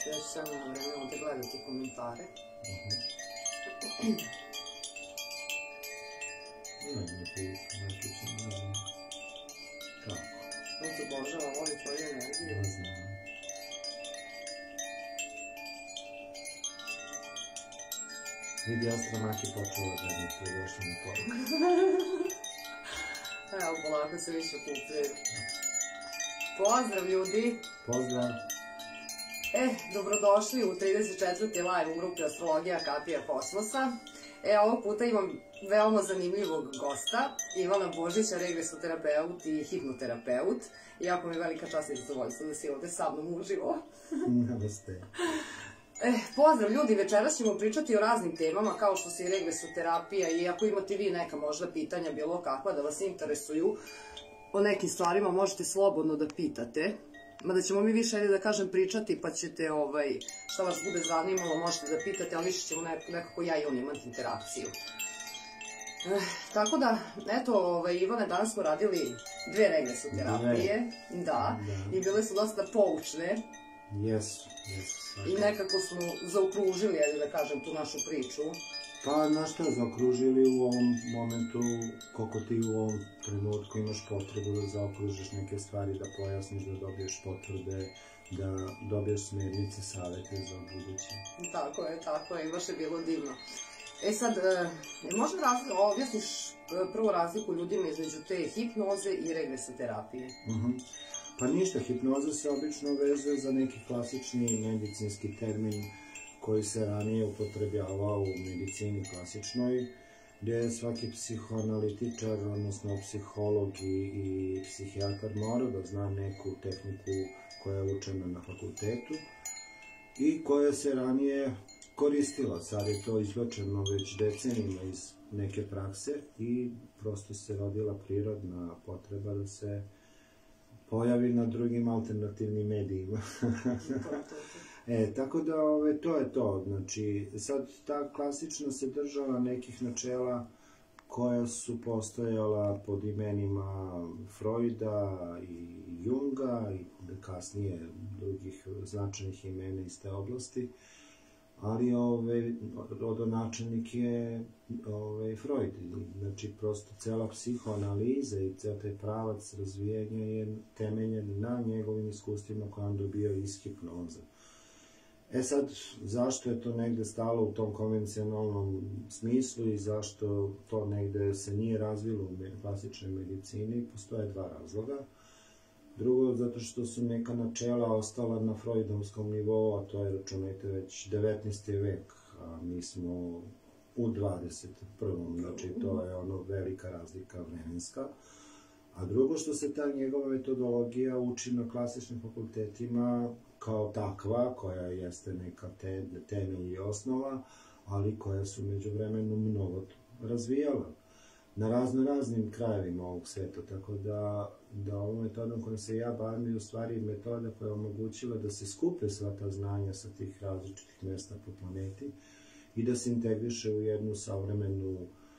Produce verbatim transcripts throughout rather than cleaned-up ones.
Ja ću samo na vreme ovdje gledati komentare. Ne, ne pišu, ne znam. Kako? On se obožava, voli tvoju energiju. Ne znam. Vidi, Astramaki počela da mi to je došlo na poruku. Evo, polako se više kupuje. Pozdrav ljudi! Pozdrav! E, dobrodošli u trideset četvrti live u grupi Astrologija Kapija Kosmosa. E, ovog puta imam veoma zanimljivog gosta, Ivana Božića, regresoterapeut i hipnoterapeut. Jako mi je velika čast i zadovoljstvo da si ovde sa mnom uživo. Namaste. E, pozdrav ljudi, večeras ćemo pričati o raznim temama kao što se i regresoterapija i ako imate vi neka možda pitanja bilo kakva da vas interesuju o nekim stvarima možete slobodno da pitate. Mada ćemo mi više, da kažem, pričati pa ćete, šta vas bude zanimalo, možete da pitate, ali više ćemo nekako ja i on imati interakciju. Tako da, eto, Ivane, danas smo radili dve regresoterapije, da, i bile su dosta poučne. Jesu, jesu. I nekako smo zaokružili, da kažem, tu našu priču. Pa, znaš šta, zaokružili u ovom momentu, koliko ti u ovom trenutku imaš potrebu da zaokružiš neke stvari, da pojasniš, da dobiješ potvrde, da dobiješ smernice, savete za buduće. Tako je, tako je, baš je bilo divno. E sad, možda objasniš prvo razliku ljudima između te hipnoze i regresoterapije? Pa ništa, hipnoza se obično vezuje za neki klasični medicinski termin koji se ranije upotrebljavao u medicini klasičnoj, gdje svaki psihoanalitičar, odnosno psiholog i psihijatar mora da zna neku tehniku koja je učena na fakultetu i koja se ranije koristila. Sad je to izbačeno već decenijima iz neke prakse i prosto se rodila prirodna potreba da se pojavi na drugim alternativnim medijima. E, tako da, to je to. Znači, sad ta klasična se držala nekih načela koja su postojala pod imenima Freuda i Junga i kasnije drugih značajnih imena iz te oblasti, ali rodonačelnik je Freud. Znači, prosto cela psihoanaliza i ceo taj pravac razvijenja je temeljen na njegovim iskustvima koje on dobio iz hipnoza. E sad, zašto je to negde stalo u tom konvencionalnom smislu i zašto to negde se nije razvilo u klasičnoj medicini, postoje dva razloga. Drugo, zato što su neka načela ostala na freudovskom nivou, a to je, računajte, već devetnaesti vek, a mi smo u dvadeset prvom. Znači, to je ono velika razlika vremenska. A drugo, što se ta njegova metodologija uči na klasičnim fakultetima kao takva, koja jeste neka temelj i osnova, ali koja su među vremenu mnogo razvijala na razno raznim krajevima ovog sveta, tako da ovom metodom kojom se ja bavim je u stvari metoda koja je omogućila da se skupe sva ta znanja sa tih različitih mesta po planeti i da se integriše u jednu savremenu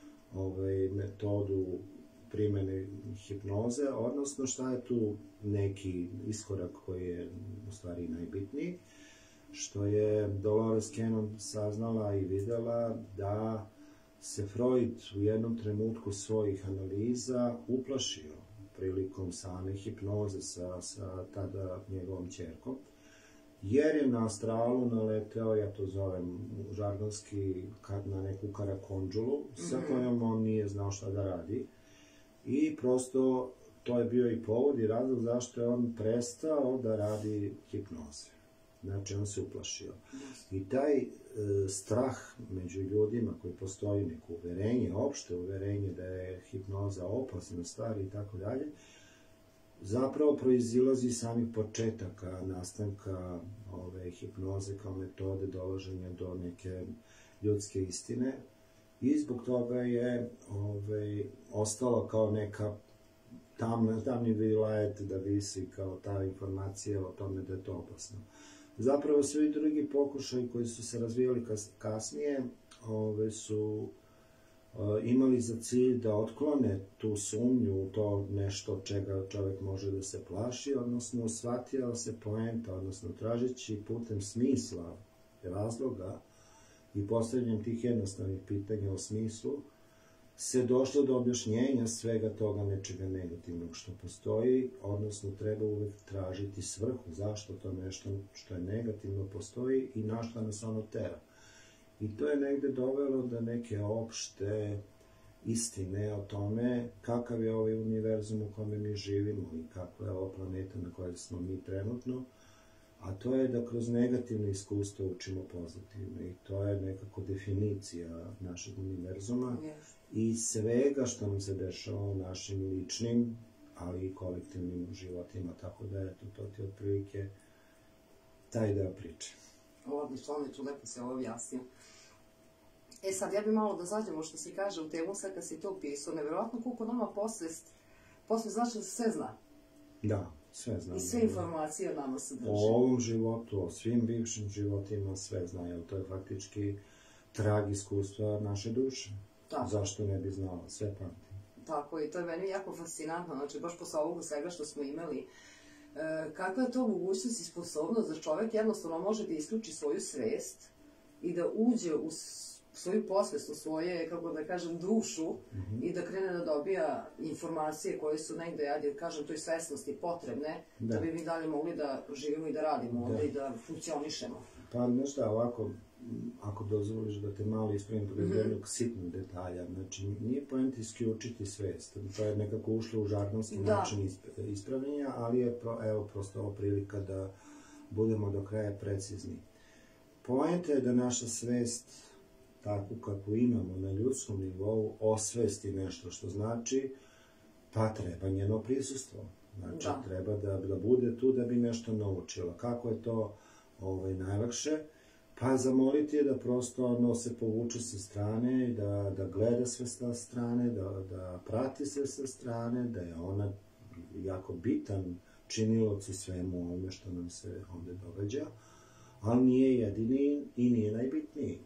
metodu primene hipnoze, odnosno šta je tu neki iskorak koji je u stvari najbitniji, što je Dolores Cannon saznala i videla da se Freud u jednom trenutku svojih analiza uplašio prilikom same hipnoze sa tada njegovom ćerkom, jer je na astralu naleteo, ja to zovem žargonski, na neku karakondžulu, sa kojom on nije znao šta da radi. I prosto to je bio i povod i razlog zašto je on prestao da radi hipnoze. Znači, on se uplašio. I taj strah među ljudima koji postoji, neko uverenje, opšte uverenje da je hipnoza opasna stvar i tako dalje, zapravo proizilazi iz samih početaka nastanka ove hipnoze kao metode dolaženja do neke ljudske istine. I zbog toga je ostalo kao neka tamni vilajet da visi kao ta informacija o tome da je to opasno. Zapravo svi drugi pokušaji koji su se razvijali kasnije su imali za cilj da otklone tu sumnju u to nešto od čega čovjek može da se plaši, odnosno shvatila se poenta, odnosno tražeći putem smisla, razloga i postavljanjem tih jednostavnih pitanja o smislu, se došlo do objašnjenja svega toga nečega negativnog što postoji, odnosno treba uvek tražiti svrhu, zašto to nešto što je negativno postoji i na šta nas ono tera. I to je negde dovelo do neke opšte istine o tome kakav je ovaj univerzum u kome mi živimo i kakva je ova planeta na kojoj smo mi trenutno, a to je da kroz negativne iskustva učimo pozitivno i to je nekako definicija našeg univerzuma i svega što nam se dešava u našim ličnim, ali i kolektivnim životima, tako da eto, to ti otprilike taj deo priče. Odlično, odlično, lepo se ovo objasnio. E sad, ja bi malo da zađemo što si kaže u temu, sad kad si to upisao, nevjerojatno koliko nama posvest, posvest znači da se sve zna. Da, sve znam. I sve informacije o nama se drži. O ovom životu, o svim bivšim životima sve zna, jer to je faktički trag iskustva naše duše. Tako. Zašto ne bi znala, sve pamti. Tako, i to je meni jako fascinantno, znači baš posle ovoga svega što smo imali, e, kakva je to mogućnost i sposobnost da čovek jednostavno može da isključi svoju svest i da uđe u svoju posvest, u svoje, kako da kažem, dušu mm-hmm. i da krene da dobija informacije koje su negde, ja da kažem, toj svesnosti potrebne da. da bi mi dalje mogli da živimo i da radimo onda da. i da funkcionišemo. Pa nešto ovako, ako dozvoliš da te malo ispravim pod mm-hmm. jednog sitnog detalja, znači nije poenta isključiti svest, to je nekako ušlo u žargonski da. način ispravljanja, ali je pro, evo prosto ovo prilika da budemo do kraja precizni. Poenta je da naša svest, takvu kakvu imamo na ljudskom nivou, osvesti nešto, što znači pa treba njeno prisustvo. Znači da. treba da, da bude tu da bi nešto naučila. Kako je to ovaj, najlakše? Pa zamoliti je da prosto ono se povuče sa strane, da, da gleda sve sa strane, da, da prati sve sa strane, da je ona jako bitan činilac u svemu ovome što nam se ovde događa, ali nije jedini i nije najbitniji.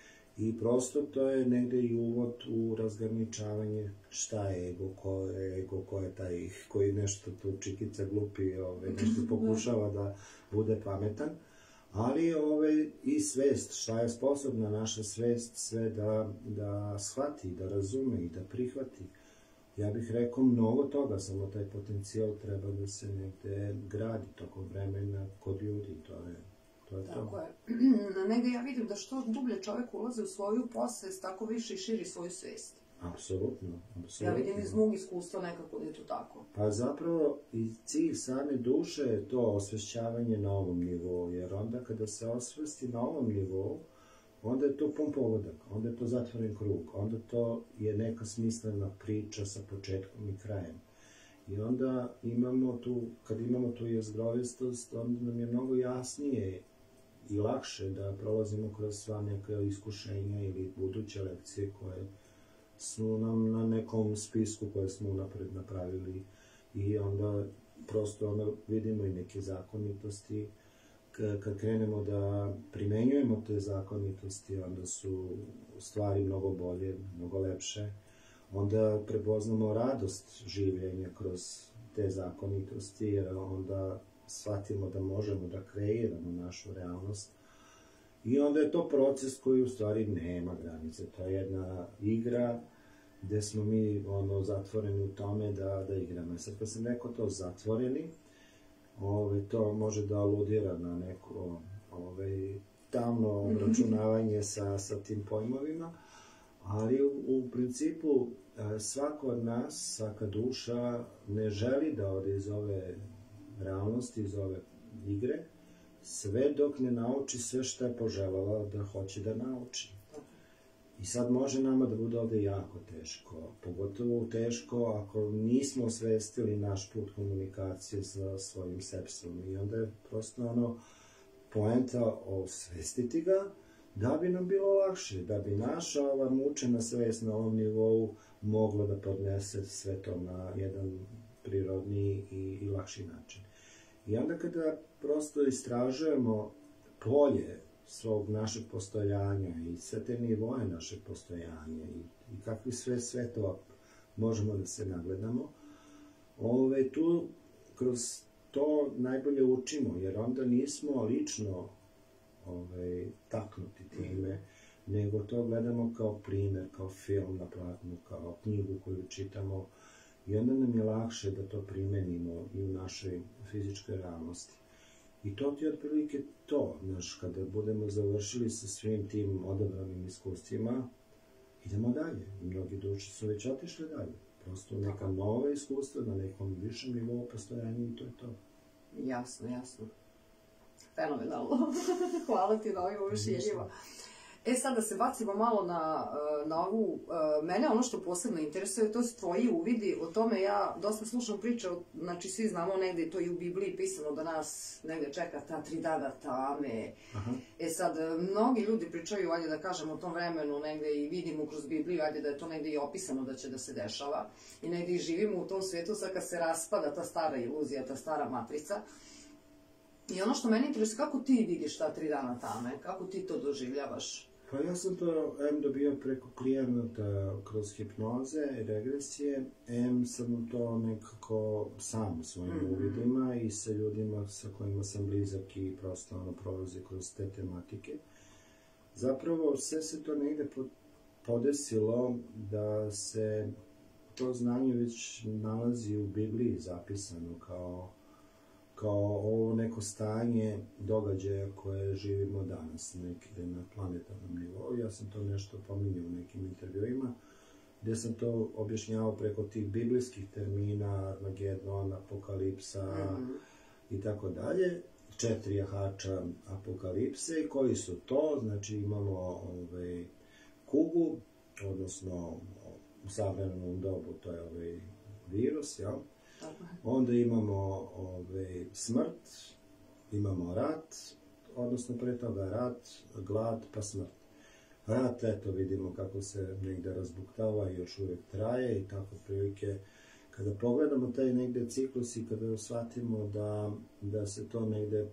I prosto to je negde i uvod u razgraničavanje šta je ego, ko je ego, ko je taj koji nešto tu čikica glupi, ove, nešto pokušava da bude pametan, ali ove, i svest, šta je sposobna naša svest sve da, da shvati, da razume i da prihvati. Ja bih rekao mnogo toga, samo taj potencijal treba da se negde gradi tokom vremena kod ljudi, to je To je tako je. Negde ja vidim da što dublje čovek ulaze u svoju posvest, tako više i širi svoju svest. Apsolutno, apsolutno. Ja vidim iz mog iskustva nekako da je to tako. Pa zapravo i cilj same duše je to osvešćavanje na ovom nivou, jer onda kada se osvesti na ovom nivou, onda je to pun pogodak, onda je to zatvoren krug, onda to je neka smislena priča sa početkom i krajem. I onda imamo tu, kad imamo tu jezgrovistost, onda nam je mnogo jasnije i lakše da prolazimo kroz sva neka iskušenja ili buduće lekcije koje su nam na nekom spisku koje smo unapred napravili i onda prosto onda vidimo i neke zakonitosti. Kad krenemo da primenjujemo te zakonitosti, onda su stvari mnogo bolje, mnogo lepše. Onda prepoznamo radost življenja kroz te zakonitosti, jer onda shvatimo da možemo da kreiramo našu realnost. I onda je to proces koji u stvari nema granice. To je jedna igra gde smo mi ono, zatvoreni u tome da, da igramo. Sad kad sam rekao to zatvoreni, ove, to može da aludira na neko ove, tamno obračunavanje sa, sa tim pojmovima, ali u, u principu svako od nas, svaka duša ne želi da ode iz ove realnosti, iz ove igre, sve dok ne nauči sve što je poželjela da hoće da nauči. I sad može nama da bude ovde jako teško, pogotovo teško ako nismo osvestili naš put komunikacije sa svojim sepsom. I onda je prosto ono poenta osvestiti ga da bi nam bilo lakše, da bi naša ova mučena svest na ovom nivou mogla da podnese sve to na jedan prirodniji i, i lakši način. I onda kada prosto istražujemo polje svog našeg postojanja i sve te nivoje našeg postojanja i i kakvi sve svetova možemo da se nagledamo, ove, tu kroz to najbolje učimo, jer onda nismo lično ove, taknuti time, nego to gledamo kao primer, kao film na platnu, kao knjigu koju čitamo, i onda nam je lakše da to primenimo i u našoj fizičkoj realnosti. I to ti je otprilike to, znaš, kada budemo završili sa svim tim odabranim iskustvima, idemo dalje. Mnogi duše su već otišli dalje. Prosto neka nova iskustva na nekom višem nivou postojanja i to je to. Jasno, jasno. Fenomenalno. Hvala ti na ovim objašnjenjima. E sad da se bacimo malo na, na ovu, mene ono što posebno interesuje, to su tvoji uvidi, o tome ja dosta slušam priče, znači svi znamo negde je to i u Bibliji pisano da nas negde čeka ta tri dana tame. Aha. E sad, mnogi ljudi pričaju, ajde da kažem, o tom vremenu negde i vidimo kroz Bibliju, ajde da je to negde i opisano da će da se dešava i negde i živimo u tom svetu sad kad se raspada ta stara iluzija, ta stara matrica. I ono što mene interesuje, kako ti vidiš ta tri dana tame, kako ti to doživljavaš? Pa ja sam to em dobio preko klijenata kroz hipnoze i regresije, em sam to nekako sam svojim mm-hmm. uvidima i sa ljudima sa kojima sam blizak i prosto ono prolazi kroz te tematike. Zapravo sve se to negde podesilo da se to znanje već nalazi u Bibliji zapisano kao kao ovo neko stanje događaja koje živimo danas, nekde na planetarnom nivou. Ja sam to nešto pominjao u nekim intervjuima, gde sam to objašnjavao preko tih biblijskih termina, Armagedon, Apokalipsa mm-hmm. i tako dalje. Četiri jahača Apokalipse, i koji su to? Znači imamo ovaj, kugu, odnosno u savremenom dobu to je ovaj virus, jel? Onda imamo ove, smrt, imamo rat, odnosno pre toga rat, glad, pa smrt. Rat, eto, vidimo kako se negde razbuktava i još uvijek traje i tako prilike. Kada pogledamo taj negde ciklus i kada shvatimo da, da se to negde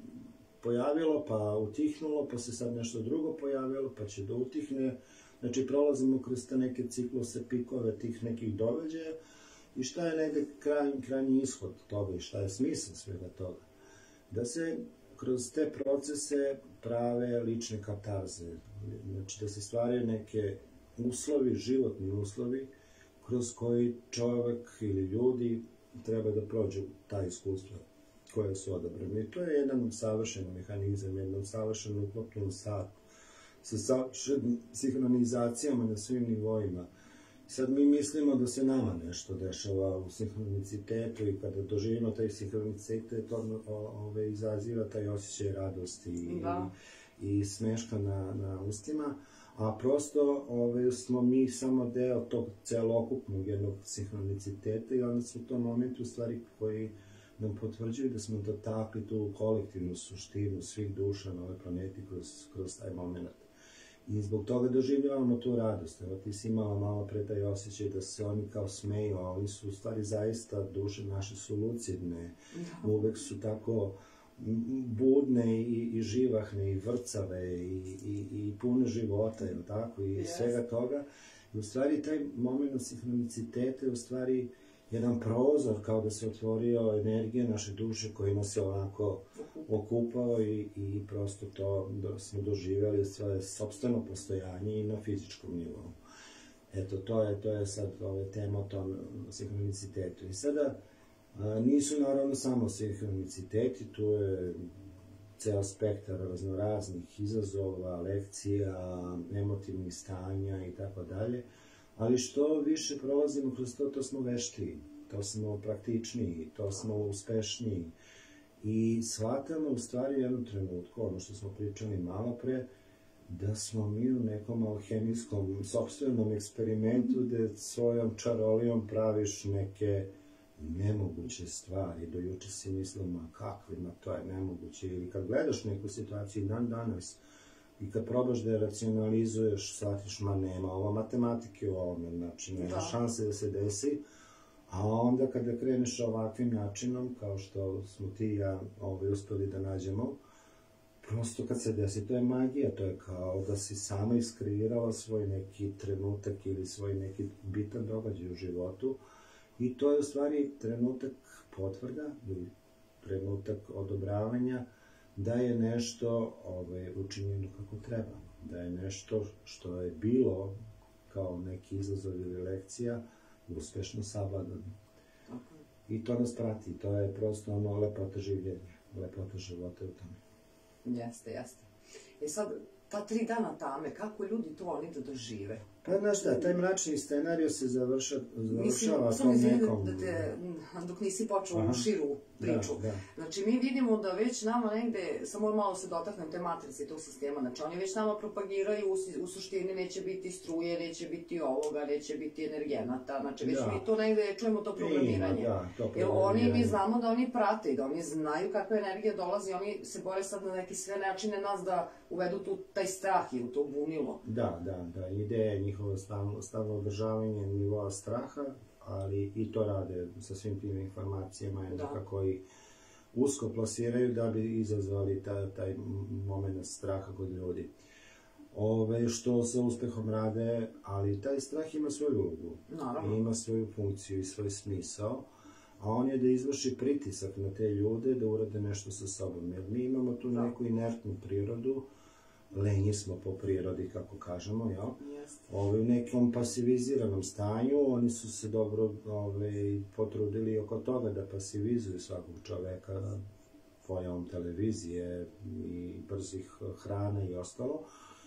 pojavilo, pa utihnulo, pa se sad nešto drugo pojavilo, pa će da utihne. Znači, prolazimo kroz te neke cikluse, pikove tih nekih događaja. I šta je negde krajnji, krajnji ishod toga i šta je smisao svega toga? Da se kroz te procese prave lične katarze, znači da se stvaraju neke uslovi, životni uslovi, kroz koji čovek ili ljudi treba da prođu ta iskustva koje su odabrane. I to je jedan savršen mehanizam, jedan savršen uklopljen sat sa savršenim sinhronizacijama na svim nivoima. Sad mi mislimo da se nama nešto dešava u sinhronicitetu i kada doživimo taj sinhronicitet, on ove, izaziva taj osjećaj radosti i, da. i, i smeška na, na ustima, a prosto ove, smo mi samo deo tog celokupnog jednog sinhroniciteta i onda su u tom momentu stvari koji nam potvrđuju da smo dotakli tu kolektivnu suštinu svih duša na ovoj planeti kroz, kroz taj moment. I zbog toga doživljavamo tu radost. Evo ti si imala malo pre taj osjećaj da se oni kao smeju, a oni su u stvari zaista, duše naše su lucidne, da. Uvek su tako budne i, i živahne i vrcave i, i, i pune života, je tako, i yes. svega toga. I u stvari taj moment sinhroniciteta je u stvari jedan prozor, kao da se otvorio energija naše duše koji nas se onako okupao i, i prosto to do, smo doživjeli svoje sopstveno postojanje i na fizičkom nivou. Eto, to je, to je sad ove tema o tom sinhronicitetu. I sada a, nisu naravno samo sinhroniciteti, tu je ceo spektar raznoraznih izazova, lekcija, emotivnih stanja i tako dalje. Ali što više prolazimo kroz to, to smo veštiji, to smo praktičniji, to smo uspešniji. I shvatamo u stvari u jednom trenutku, ono što smo pričali malo pre, da smo mi u nekom alhemijskom, sopstvenom eksperimentu gde svojom čarolijom praviš neke nemoguće stvari. Do juče si mislila, ma kakvima, to je nemoguće. Ili kad gledaš neku situaciju dan danas, i kad probaš da je racionalizuješ, shvatiš, ma nema ovo matematike u ovome, znači nema da. šanse da se desi, a onda kada kreneš ovakvim načinom, kao što smo ti i ja ovaj, uspeli da nađemo, prosto kad se desi, to je magija, to je kao da si sama iskreirala svoj neki trenutak ili svoj neki bitan događaj u životu i to je u stvari trenutak potvrda ili trenutak odobravanja da je nešto ovaj, učinjeno kako treba, da je nešto što je bilo kao neki izazov ili lekcija uspešno savladano. I to nas prati, to je prosto ono lepota življenja, lepota života u tome. Jeste, jeste. I sad, ta tri dana tame, kako ljudi to oni da dožive? Pa, znaš šta, taj mračni scenario se završa, završava tom nekom... Mislim, da te, dok nisi počeo u širu priču. Da, da. Znači, mi vidimo da već nama negde, samo malo se dotaknem te matrice tog sistema, znači oni već nama propagiraju, u, u suštini neće biti struje, neće biti ovoga, neće biti energenata, znači već da. mi to negde čujemo to programiranje. Ima, da, to Jer programiranje. oni, mi znamo da oni prate i da oni znaju kakva energija dolazi, oni se bore sad na neke sve načine nas da uvedu tu taj strah i u to bunilo. Da, da, da, ideja je njihovo stalno, stalno održavanje nivoa straha, ali i to rade sa svim tim informacijama, nekako ih usko plasiraju da bi izazvali taj, taj moment straha kod ljudi. Ove, što sa uspehom rade, ali taj strah ima svoju ulogu, ima svoju funkciju i svoj smisao, a on je da izvrši pritisak na te ljude da urade nešto sa sobom, jer mi imamo tu neku inertnu prirodu, lenji smo po prirodi, kako kažemo, jel? Ove, u nekom pasiviziranom stanju, oni su se dobro ove, potrudili oko toga da pasivizuju svakog čoveka pojavom televizije i brzih hrana i ostalo.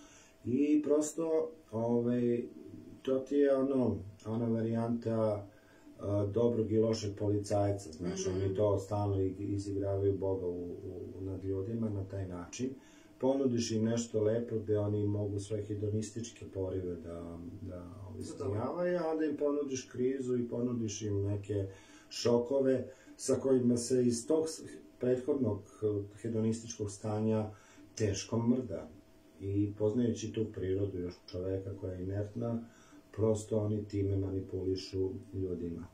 I prosto, ove, to ti je ono, ona varijanta a, dobrog i lošeg policajca, znaš, mm-hmm. oni to stalno izigravaju Boga u, u, nad ljudima na taj način. Ponudiš im nešto lepo gde oni mogu svoje hedonističke porive da, da ispunjavaju, a onda im ponudiš krizu i ponudiš im neke šokove sa kojima se iz tog prethodnog hedonističkog stanja teško mrda. I poznajući tu prirodu još čoveka koja je inertna, prosto oni time manipulišu ljudima.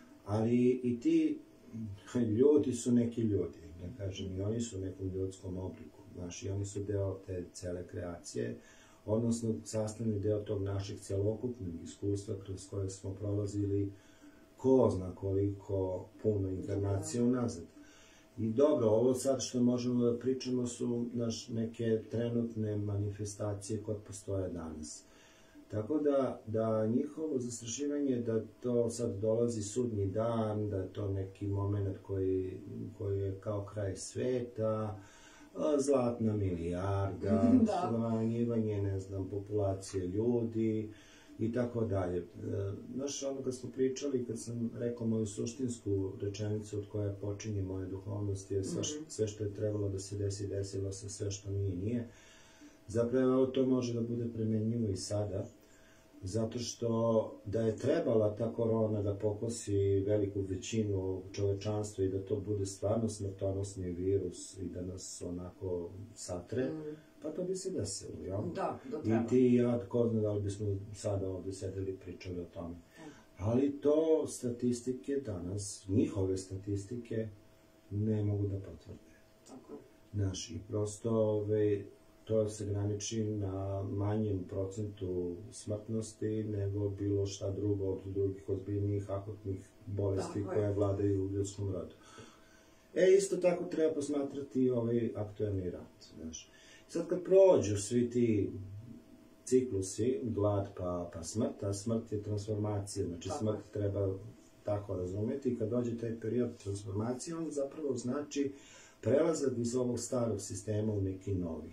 Ali i ti ljudi su neki ljudi, da kažem, i oni su u nekom ljudskom obliku. Znaš, i oni su deo te cele kreacije, odnosno sastavni deo tog našeg celokupnog iskustva kroz koje smo prolazili ko zna koliko puno inkarnacija unazad. I dobro, ovo sad što možemo da pričamo su naš neke trenutne manifestacije koje postoje danas. Tako da, da njihovo zastrašivanje da to sad dolazi sudnji dan, da je to neki moment koji, koji je kao kraj sveta, zlatna milijarda, smanjivanje, ne znam, populacije ljudi i tako dalje. Znaš, ono kad smo pričali, kad sam rekao moju suštinsku rečenicu od koje počinje moja duhovnost, je sve što je trebalo da se desi, desilo se, sve što nije, nije. Zapravo to može da bude primenjivo i sada, zato što da je trebala ta korona da pokosi veliku većinu čovečanstva i da to bude stvarno smrtonosni virus i da nas onako satre, mm. pa to bi se desilo, jel? Da, da treba. I ti i ja, ko zna da li bismo sada ovde sedeli i pričali o tome. Mm. Ali to statistike danas, njihove statistike, ne mogu da potvrde. Tako. Znaš, i prosto ove, to se graniči na manjem procentu smrtnosti nego bilo šta drugo od drugih ozbiljnijih akutnih bolesti koje vladaju u ljudskom rodu. E, isto tako treba posmatrati i ovaj aktuelni rat, znaš. Sad kad prođu svi ti ciklusi, glad pa, pa smrt, a smrt je transformacija, znači smrt treba tako razumeti, kad dođe taj period transformacije, on zapravo znači prelazak iz ovog starog sistema u neki novi.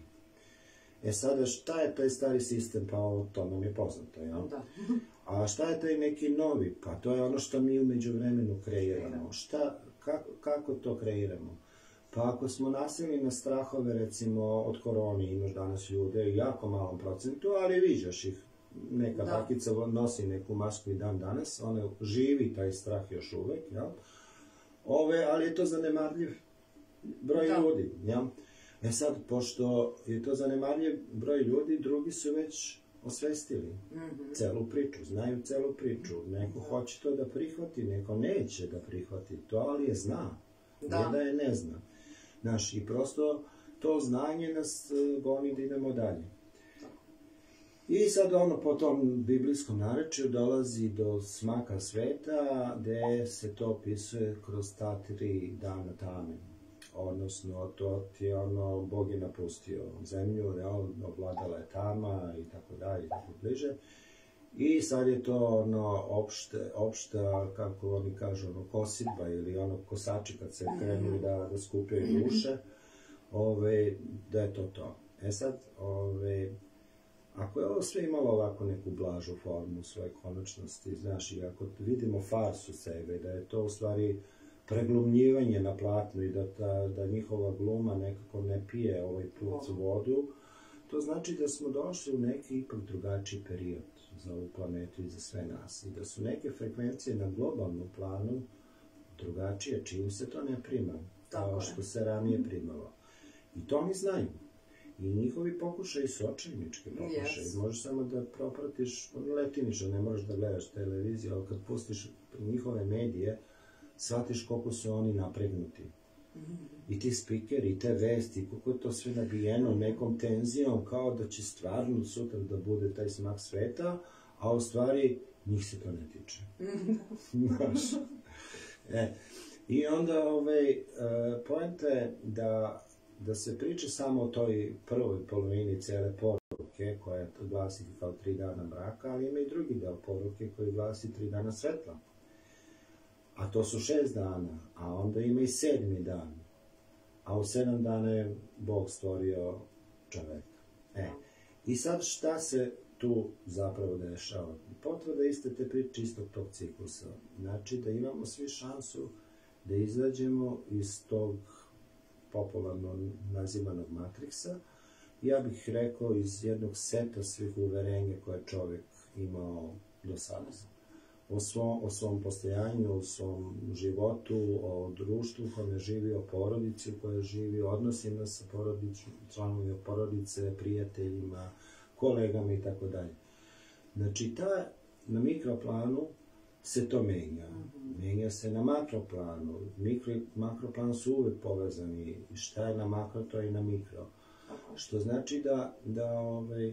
E sada, šta je taj stari sistem? Pa to nam je poznato, jel? Da. A šta je taj neki novi? Pa to je ono što mi umeđu vremenu kreiramo. Šta, kako, kako to kreiramo? Pa ako smo nasili na strahove, recimo, od korone, imaš danas ljude u jako malom procentu, ali viđaš ih. Neka bakica nosi neku masku i dan danas, ona živi taj strah još uvek, jel? Ove, ali je to zanemarljiv broj ljudi, jel? E sad, pošto je to zanemarljiv broj ljudi, drugi su već osvestili mm-hmm. celu priču, znaju celu priču. Neko da. hoće to da prihvati, neko neće da prihvati to, ali je zna. Da. Ne da je ne zna. Znaš, i prosto to znanje nas goni da idemo dalje. I sad ono po tom biblijskom narečju dolazi do smaka sveta, gde se to opisuje kroz ta tri dana tame. Odnosno, to ti je ono, Bog je napustio zemlju, realno vladala je tama i tako dalje i tako bliže. I sad je to ono opšte, opšta, kako oni kažu, ono kosidba ili ono kosači kad se krenuli da, da skupljaju duše, ove, da je to to. E sad, ove, ako je ovo sve imalo ovako neku blažu formu svoje konačnosti, znaš, i ako vidimo farsu sebe, da je to u stvari preglumljivanje na platnu i da, ta, da njihova gluma nekako ne pije ovaj put vodu, to znači da smo došli u neki ipak drugačiji period za ovu planetu i za sve nas. I da su neke frekvencije na globalnom planu drugačije, čim se to ne prima, kao što se ranije primalo. I to oni znaju. I njihovi pokušaji su očajnički pokušaji. Yes. Možeš samo da propratiš, letinično, ne možeš da gledaš televiziju, ali kad pustiš njihove medije, shvatiš koliko su oni napregnuti. Mm-hmm. I ti spikeri, i te vesti, koliko je to sve nabijeno nekom tenzijom, kao da će stvarno sutra da bude taj smak sveta, a u stvari njih se to ne tiče. Znaš? E, i onda ovaj, uh, poenta je da da se priča samo o toj prvoj polovini cele poruke, koja glasi kao tri dana mraka, ali ima i drugi deo poruke koji glasi tri dana svetla. A to su šest dana, a onda ima i sedmi dan. A u sedam dana je Bog stvorio čoveka. E, i sad šta se tu zapravo dešava? Potvrda iste te priče istog tog ciklusa. Znači da imamo svi šansu da izađemo iz tog popularno nazivanog matriksa, ja bih rekao iz jednog seta svih uverenja koje čovjek imao do sada. O svom, o svom postojanju, o svom životu, o društvu u kojem živi, o porodici u kojoj živi, o odnosima sa članovima porodice, prijateljima, kolegama i tako dalje. Znači, ta, na mikroplanu se to menja. Menja se na makroplanu. Mikro i makroplan su uvek povezani. Šta je na makro, to je i na mikro. Što znači da, da ovaj,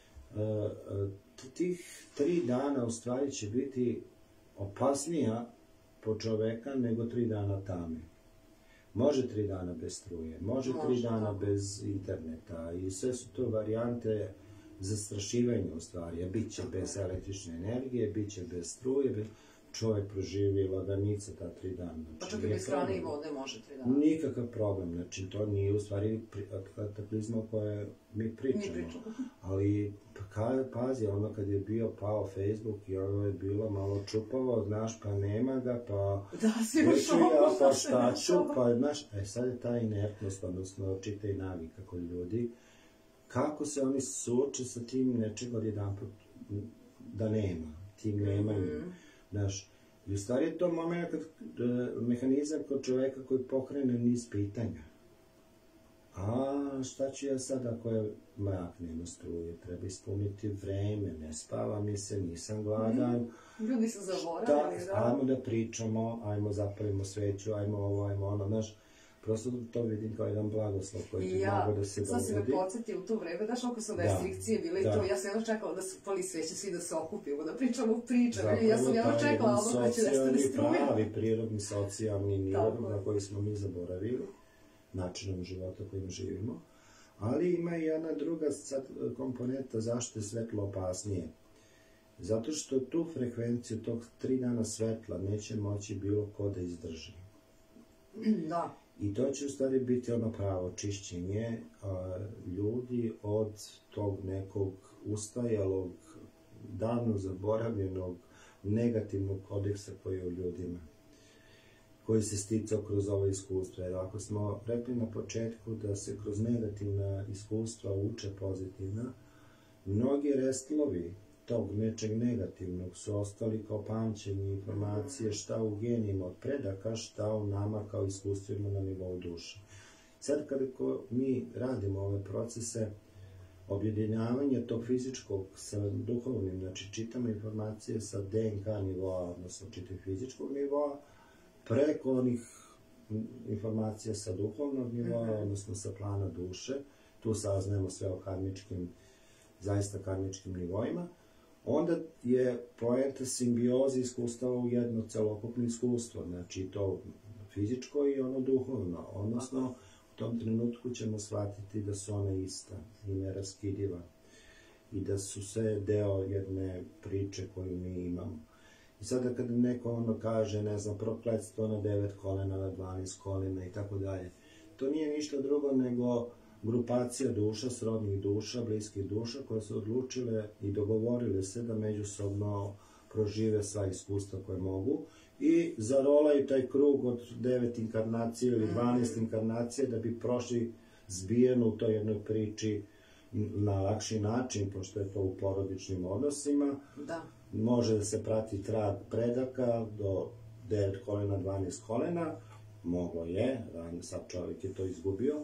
tih tri dana u stvari će biti opasnija po čoveka nego tri dana tame. Može tri dana bez struje, može tri dana bez interneta i sve su to varijante zastrašivanja u stvari. Bit će bez električne energije, bit će bez struje, bez... čovjek proživi laganica ta tri dana. Znači, pa čak i bez hrane i vode može tri dana. Nikakav problem, znači to nije u stvari kataklizma o kojoj mi pričamo. Mi pričamo. Ali, pa, pazi, ono kad je bio pao Facebook i ono je bilo malo čupavo, znaš, pa nema ga, pa... Da, si u šoku, ja, pa šta ću, pa, znaš, e sad je ta inertnost, odnosno čita i navika kod ljudi, kako se oni suoče sa tim nečeg od jedan put da nema, tim nemanjem. Mm. Znaš, i u stvari je to moment kad, uh, mehanizam kod čoveka koji pokrene niz pitanja. A šta ću ja sad ako je mrak, nema struje, treba ispuniti vreme, ne spava mi se, nisam gladan. Mm. Ljudi su zaboravili, da? Ajmo da pričamo, ajmo zapalimo sveću, ajmo ovo, ajmo ono, znaš. Prosto to vidim kao jedan blagoslov koji bi ja, mogo da se dovodi. Sad si me podsjetio u to vreme, daš oko su restrikcije da, bile da. I to, ja sam jedno čekala da se pali sveće, svi da se okupimo, da pričamo priče, zapravo, ja sam jedno čekala ono koje će nestane struje. Pravi, prirodni, socijalni nivo na koji smo mi zaboravili, načinom života kojim živimo, ali ima i jedna druga sad komponenta zašto je svetlo opasnije. Zato što tu frekvenciju tog tri dana svetla neće moći bilo ko da izdrži. Da. I to će u stvari biti ono pravo čišćenje a, ljudi od tog nekog ustajalog, davno zaboravljenog, negativnog kodeksa koji je u ljudima, koji se sticao kroz ovo iskustvo. Jer ako smo rekli na početku da se kroz negativna iskustva uče pozitivna, mnogi restlovi tog nečeg negativnog su ostali kao pamćenje informacije šta u genima od predaka, šta u nama kao iskustvima na nivou duše. Sad kada mi radimo ove procese objedinjavanja tog fizičkog sa duhovnim, znači čitamo informacije sa D N K nivoa, odnosno čitamo fizičkog nivoa, preko onih informacija sa duhovnog nivoa, mm-hmm. odnosno sa plana duše, tu saznajemo sve o karmičkim, zaista karmičkim nivoima, onda je poenta simbioze iskustava u jedno celokupno iskustvo, znači to fizičko i ono duhovno, odnosno u tom trenutku ćemo shvatiti da su one ista i neraskidiva i da su sve deo jedne priče koju mi imamo. I sada kada neko ono kaže, ne znam, prokletstvo na devet kolena, na dvanaest kolena i tako dalje, to nije ništa drugo nego grupacija duša, srodnih duša, bliskih duša, koje su odlučile i dogovorile se da međusobno prožive sva iskustva koje mogu i zarolaju taj krug od devet inkarnacija ili dvanaest inkarnacija da bi prošli zbijeno u toj jednoj priči na lakši način, pošto je to u porodičnim odnosima. Da. Može da se prati trag predaka do devet kolena, dvanaest kolena, moglo je, sad čovjek je to izgubio,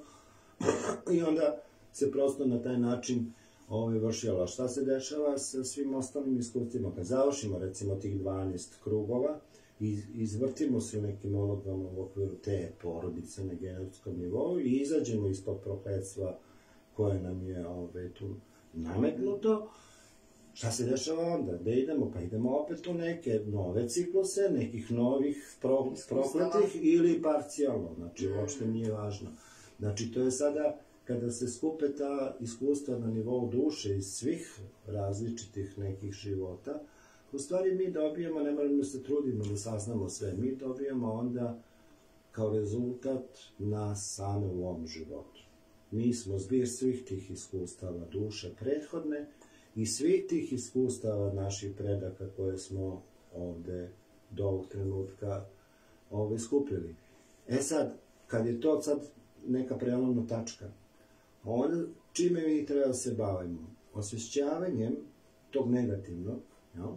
i onda se prosto na taj način ovaj, vršilo. Šta se dešava sa svim ostalim iskustvima? Kad završimo recimo tih dvanaest krugova i izvrtimo se u nekim ulogama u okviru te porodice na genetskom nivou i izađemo ispod prokletstva koje nam je ovaj, tu nametnuto, šta se dešava onda? Da idemo? Pa idemo opet u neke nove cikluse, nekih novih pro, prokletih ili parcijalno, znači uopšte nije važno. Znači to je sada kada se skupe ta iskustva na nivou duše iz svih različitih nekih života, u stvari mi dobijemo, ne moramo se trudimo da saznamo sve, mi dobijemo onda kao rezultat nas same u ovom životu. Mi smo zbir svih tih iskustava duše prethodne i svih tih iskustava naših predaka koje smo ovde do ovog trenutka ovde skupili. E sad, kad je to sad neka prelomna tačka, onda čime mi treba da se bavimo? Osvešćavanjem tog negativnog, jel?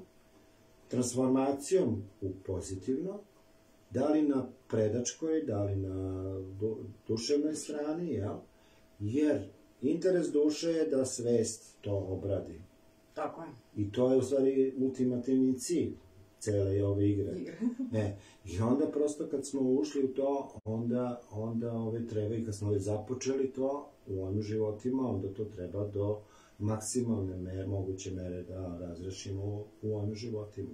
Transformacijom u pozitivno, da li na predačkoj, da li na du, duševnoj strani, jel? Jer interes duše je da svest to obradi. Tako je. I to je u stvari ultimativni cilj cele ove igre. Igre. E, I onda prosto kad smo ušli u to, onda, onda ove treba i kad smo već započeli to u ovim životima, onda to treba do maksimalne mere, moguće mere da razrešimo u ovim životima.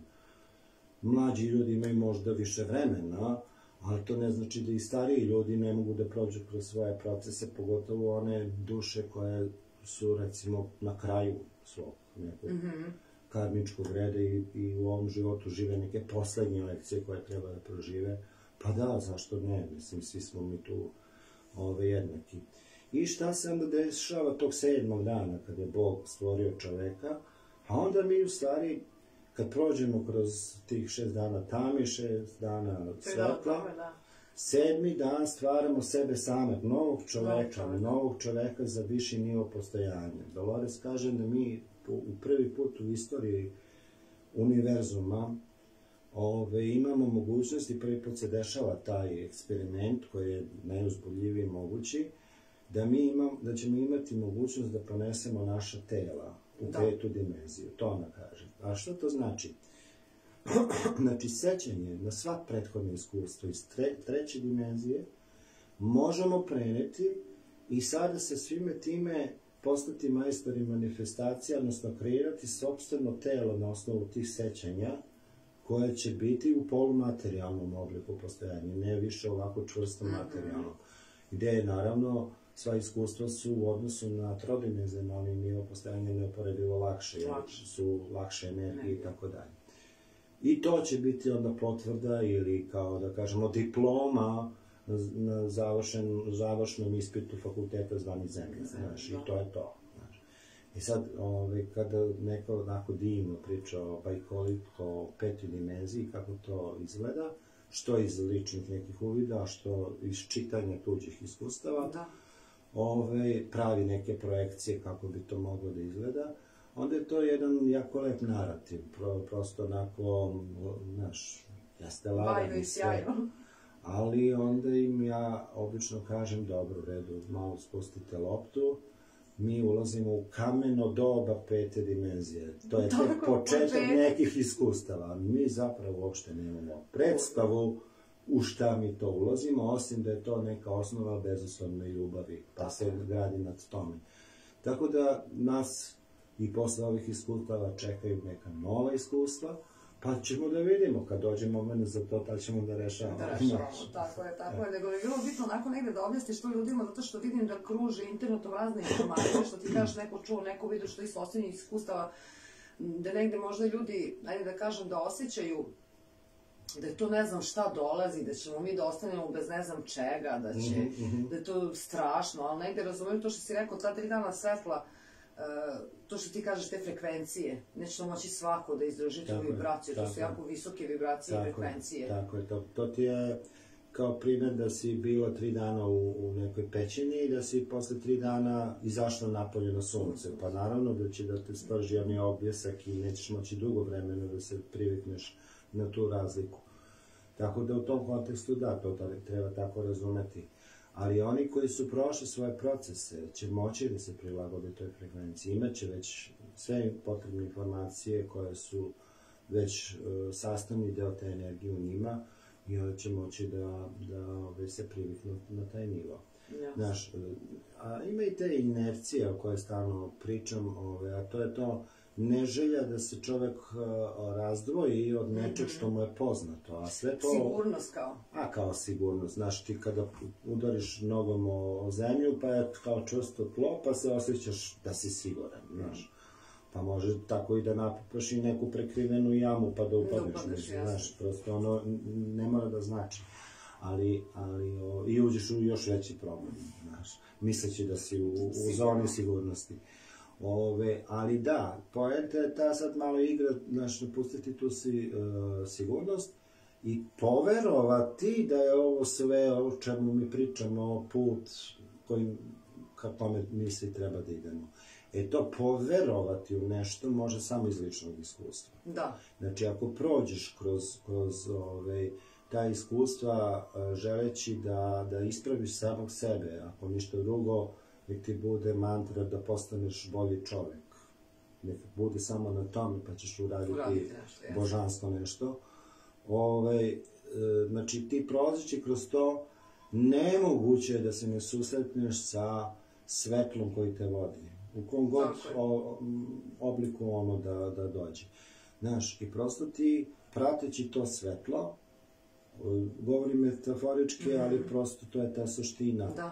Mlađi ljudi imaju možda više vremena, ali to ne znači da i stariji ljudi ne mogu da prođu kroz svoje procese, pogotovo one duše koje su, recimo, na kraju svog nekog mm-hmm. karmičkog reda i, i u ovom životu žive neke poslednje lekcije koje treba da prožive. Pa da, zašto ne? Mislim, svi smo mi tu ove, jednaki. I šta se onda dešava tog sedmog dana kad je Bog stvorio čoveka? A onda mi u stvari, kad prođemo kroz tih šest dana tame, šest dana svetla, sedmi dan stvaramo sebe same, novog čoveka, novog čoveka za viši nivo postojanja. Dolores kaže da mi u prvi put u istoriji univerzuma ove, imamo mogućnost i prvi put se dešava taj eksperiment koji je najuzbudljiviji mogući, da, mi imam, da ćemo imati mogućnost da ponesemo naša tela u da. petu dimenziju, to ona kaže. A što to znači? Znači, sećanje na sva prethodna iskustva iz tre, treće dimenzije možemo preneti i sada se svime time postati majstori manifestacija, odnosno kreirati sopstveno telo na osnovu tih sećanja koje će biti u polumaterijalnom obliku postojanja, ne više ovako čvrsto materijalno. Gde je, naravno, sva iskustva su u odnosu na trodimenzionalni nivo postojanja neuporedivo lakše, jer su lakše energije i tako dalje. I to će biti onda potvrda ili, kao da kažemo, diploma na završen, završnom ispitu fakulteta zvani zemlja, znaš, i to je to. Znaš. I sad, ove, kada neko onako divno priča o bajkoliku, o petoj dimenziji, kako to izgleda, što iz ličnih nekih uvida, a što iz čitanja tuđih iskustava, da. Ove, pravi neke projekcije kako bi to moglo da izgleda, onda je to jedan jako lep narativ, pro, prosto onako, znaš, jeste lagan i sve. Ali onda im ja obično kažem, dobro, u redu, malo spustite loptu, mi ulazimo u kameno doba pete dimenzije. To je tek početak nekih iskustava. Mi zapravo uopšte nemamo predstavu u šta mi to ulazimo, osim da je to neka osnova bezuslovne ljubavi, pa se gradi nad tome. Tako da nas i posle ovih iskustava čekaju neka nova iskustva, pa ćemo da vidimo, kad dođe moment za to, tad ćemo da rešavamo. Da rešavamo, tako je, tako je. Nego bi bilo bitno onako negde da objasniš to ljudima, zato što vidim da kruži internetom razne informacije, što ti kažeš neko čuo, neko vidio što iz osnovnih iskustava, da negde možda ljudi, ajde da kažem, da osjećaju da je to ne znam šta dolazi, da ćemo mi da ostanemo bez ne znam čega, da će, mm -hmm. da je to strašno, ali negde razumijem to što si rekao, ta tri dana svetla, uh, to što ti kažeš, te frekvencije, neće to moći svako da izdrži tu vibraciju, to su jako visoke vibracije i frekvencije. Tako je, to, to ti je kao primjer da si bila tri dana u, u nekoj pećini i da si posle tri dana izašla napolje na sunce, pa naravno da će da te sprži onaj objesak i nećeš moći dugo vremena da se privikneš na tu razliku. Tako da u tom kontekstu da, to treba tako razumeti. Ali oni koji su prošli svoje procese će moći da se prilagode toj frekvenciji. Imaće već sve potrebne informacije koje su već uh, sastavni deo te energije u njima i onda će moći da, da ove, se priviknu na taj nivo. Yes. Znaš, a ima i te inercije o kojoj stalno pričam, ove, a to je to neželja da se čovek uh, razdvoji od nečeg što mu je poznato, a sve to... Sigurnost kao. A, kao sigurnost. Znaš, ti kada udariš nogom o, o zemlju, pa je kao čvrsto tlo, pa se osjećaš da si siguran, znaš. Pa može tako i da napupaš i neku prekrivenu jamu, pa da upadneš, da znaš, prosto ono ne mora da znači. Ali, ali, o, i uđeš u još veći problem, znaš, misleći da si u, u zoni sigurnosti. Ove, ali da, poenta je ta sad malo igra, znaš, napustiti tu si, uh, sigurnost i poverovati da je ovo sve o čemu mi pričamo put kojim ka tome mi svi treba da idemo. E to poverovati u nešto može samo iz ličnog iskustva. Da. Znači ako prođeš kroz, kroz ove, ta iskustva želeći da, da ispraviš samog sebe, ako ništa drugo, nek ti bude mantra da postaneš bolji čovek. Nek bude samo na tome, pa ćeš uraditi, uraditi nešto, božanstvo nešto. Ove, e, znači, ti prolazeći kroz to, nemoguće je da se ne susretneš sa svetlom koji te vodi. U kom god o, obliku ono da, da dođe. Znaš, i prosto ti, prateći to svetlo, govorim metaforički, mm-hmm. ali prosto to je ta suština. Da.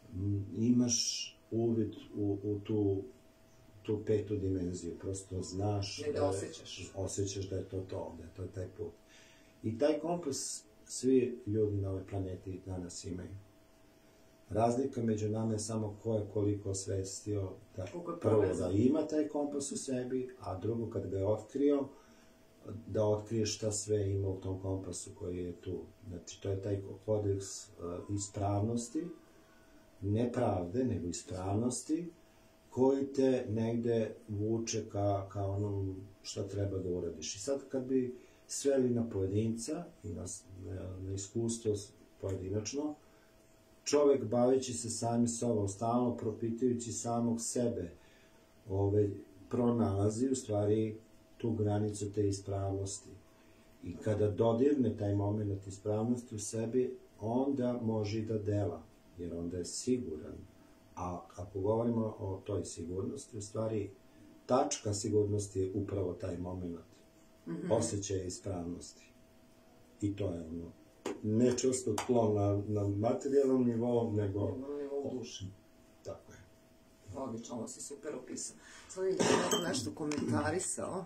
Imaš uvid u, u tu, tu petu dimenziju, prosto znaš, ne da osjećaš. osjećaš da je to to, da je to taj put. I taj kompas svi ljudi na ovoj planeti danas imaju. Razlika među nama je samo ko je koliko osvestio da prvo da ima taj kompas u sebi, a drugo kad ga je otkrio, da otkrije šta sve ima u tom kompasu koji je tu. Znači, to je taj kodeks uh, ispravnosti, ne pravde, nego ispravnosti, koji te negde vuče ka, ka onom šta treba da uradiš. I sad kad bi sveli na pojedinca i na, na, na iskustvo pojedinačno, čovek baveći se samim sobom, stalno propitujući samog sebe, ove, pronalazi u stvari tu granicu te ispravnosti. I kada dodirne taj moment ispravnosti u sebi, onda može i da dela, jer onda je siguran. A ako govorimo o toj sigurnosti, u stvari tačka sigurnosti je upravo taj moment. Mm-hmm. Osjećaj ispravnosti. I to je ono, ne čvrsto tlo na, na materijalnom nivou, nego... Na nivou duše. Tako je. Odlično, ovo si super opisao. Sad vidim da je neko nešto komentarisao.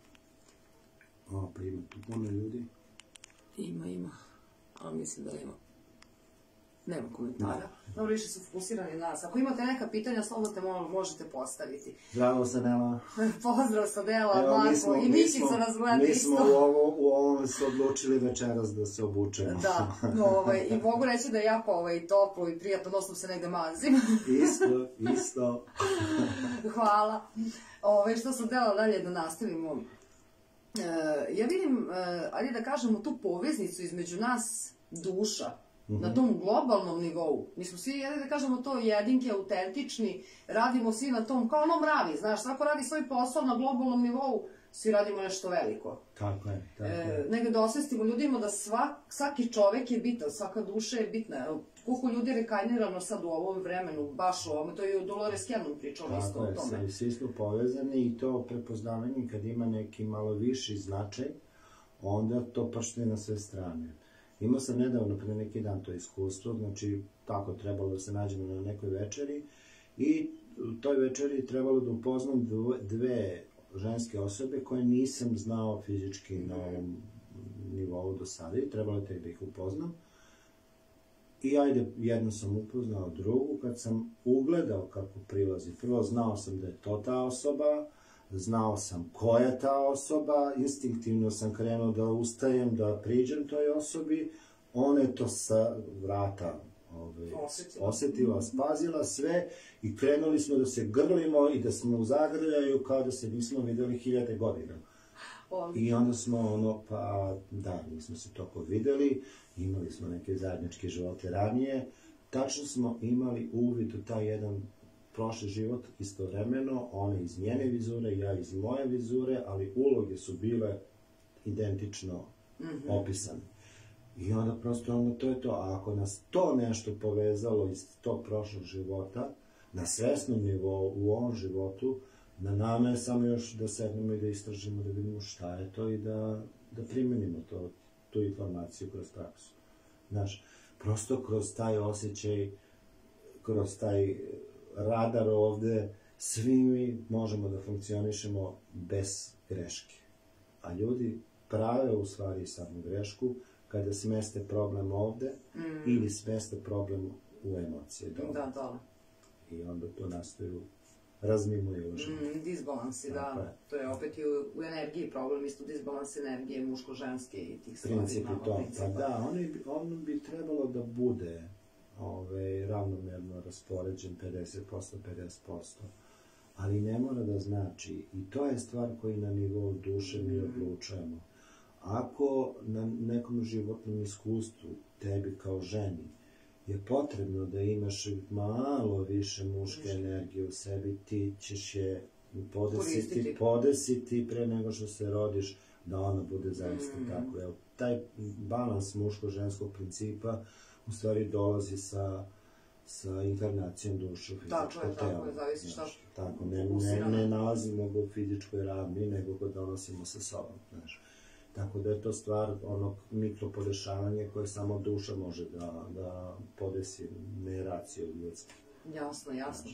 O, pa ima tu puno ljudi. Ima, ima. Ali mislim da ima. Nema komentara. Dobro, više su fokusirani na nas. Ako imate neka pitanja, slobodno te možete postaviti. Zdravo sa Nela. Pozdrav sa Nela, Marko. I Mikica nas gleda isto. Mi smo u, ovo, u ovom se odlučili večeras da se obučemo. Da, ovaj, i mogu reći da je jako ovaj, toplo i prijatno, odnosno se negde mazim. Isto, isto. Hvala. Ove, što sam htjela dalje da nastavimo. E, ja vidim, e, ajde da kažemo, tu poveznicu između nas duša. Mm-hmm. Na tom globalnom nivou. Mi smo svi, jedin da kažemo to, jedinke, autentični, radimo svi na tom, kao ono mravi, znaš, svako radi svoj posao na globalnom nivou, svi radimo nešto veliko. Tako je, tako je. E, nego da osvestimo ljudima da svak, svaki čovek je bitan, svaka duša je bitna. Koliko ljudi je rekajnirano sad u ovom vremenu, baš u ovom, to je i Dolores Cannon pričala isto o tome. Tako je, svi smo povezani i to prepoznavanje kad ima neki malo viši značaj, onda to pršte na sve strane. Imao sam nedavno, pre neki dan, to iskustvo, znači tako trebalo da se nađemo na nekoj večeri i u toj večeri trebalo da upoznam dve ženske osobe koje nisam znao fizički na ovom nivou do sada i trebalo je tek da ih upoznam. I ajde, jednu sam upoznao, drugu, kad sam ugledao kako prilazi, prvo znao sam da je to ta osoba, znao sam ko je ta osoba, instinktivno sam krenuo da ustajem, da priđem toj osobi, ona je to sa vrata ove, Osetila. osetila, spazila sve i krenuli smo da se grlimo i da smo u zagrljaju kao da se nismo videli hiljade godina. I onda smo ono, pa da, nismo se toliko videli, imali smo neke zajedničke živote ranije, tačno smo imali uvid u taj jedan prošli život istovremeno, ona iz njene vizure, ja iz moje vizure, ali uloge su bile identično opisane. I onda prosto ono, to je to, a ako nas to nešto povezalo iz tog prošlog života, na svesnom nivou u ovom životu, na nama je samo još da sednemo i da istražimo, da vidimo šta je to i da, da primenimo to, tu informaciju kroz praksu. Znaš, prosto kroz taj osjećaj, kroz taj radar ovde, svi mi možemo da funkcionišemo bez greške. A ljudi prave u stvari samo grešku kada smeste problem ovde mm. ili smeste problem u emocije dole. Da, dole. I onda to nastaju razmimoje uže. Mm, disbalansi, da. Je. To je opet i u, u energiji problem, isto disbalans energije muško-ženske i tih stvari. Principi to. Pa da, on bi, on bi trebalo da bude ove, ravnomerno raspoređen pedeset posto pedeset posto. Ali ne mora da znači, i to je stvar koji na nivou duše mi odlučujemo. Ako na nekom životnom iskustvu, tebi kao ženi, je potrebno da imaš malo više muške energije u sebi, ti ćeš je podesiti, podesiti pre nego što se rodiš, da ona bude zaista mm. tako. Evo, taj balans muško-ženskog principa u stvari dolazi sa, sa inkarnacijom duše u fizičko telo. Tako je, zavisi šta što. Tako, ne, ne, ne nalazimo ga u fizičkoj ravni, nego ga donosimo sa sobom, znaš. Tako da je to stvar onog mikropodešavanja koje samo duša može da, da podesi, ne racija od ljudske. Jasno, jasno.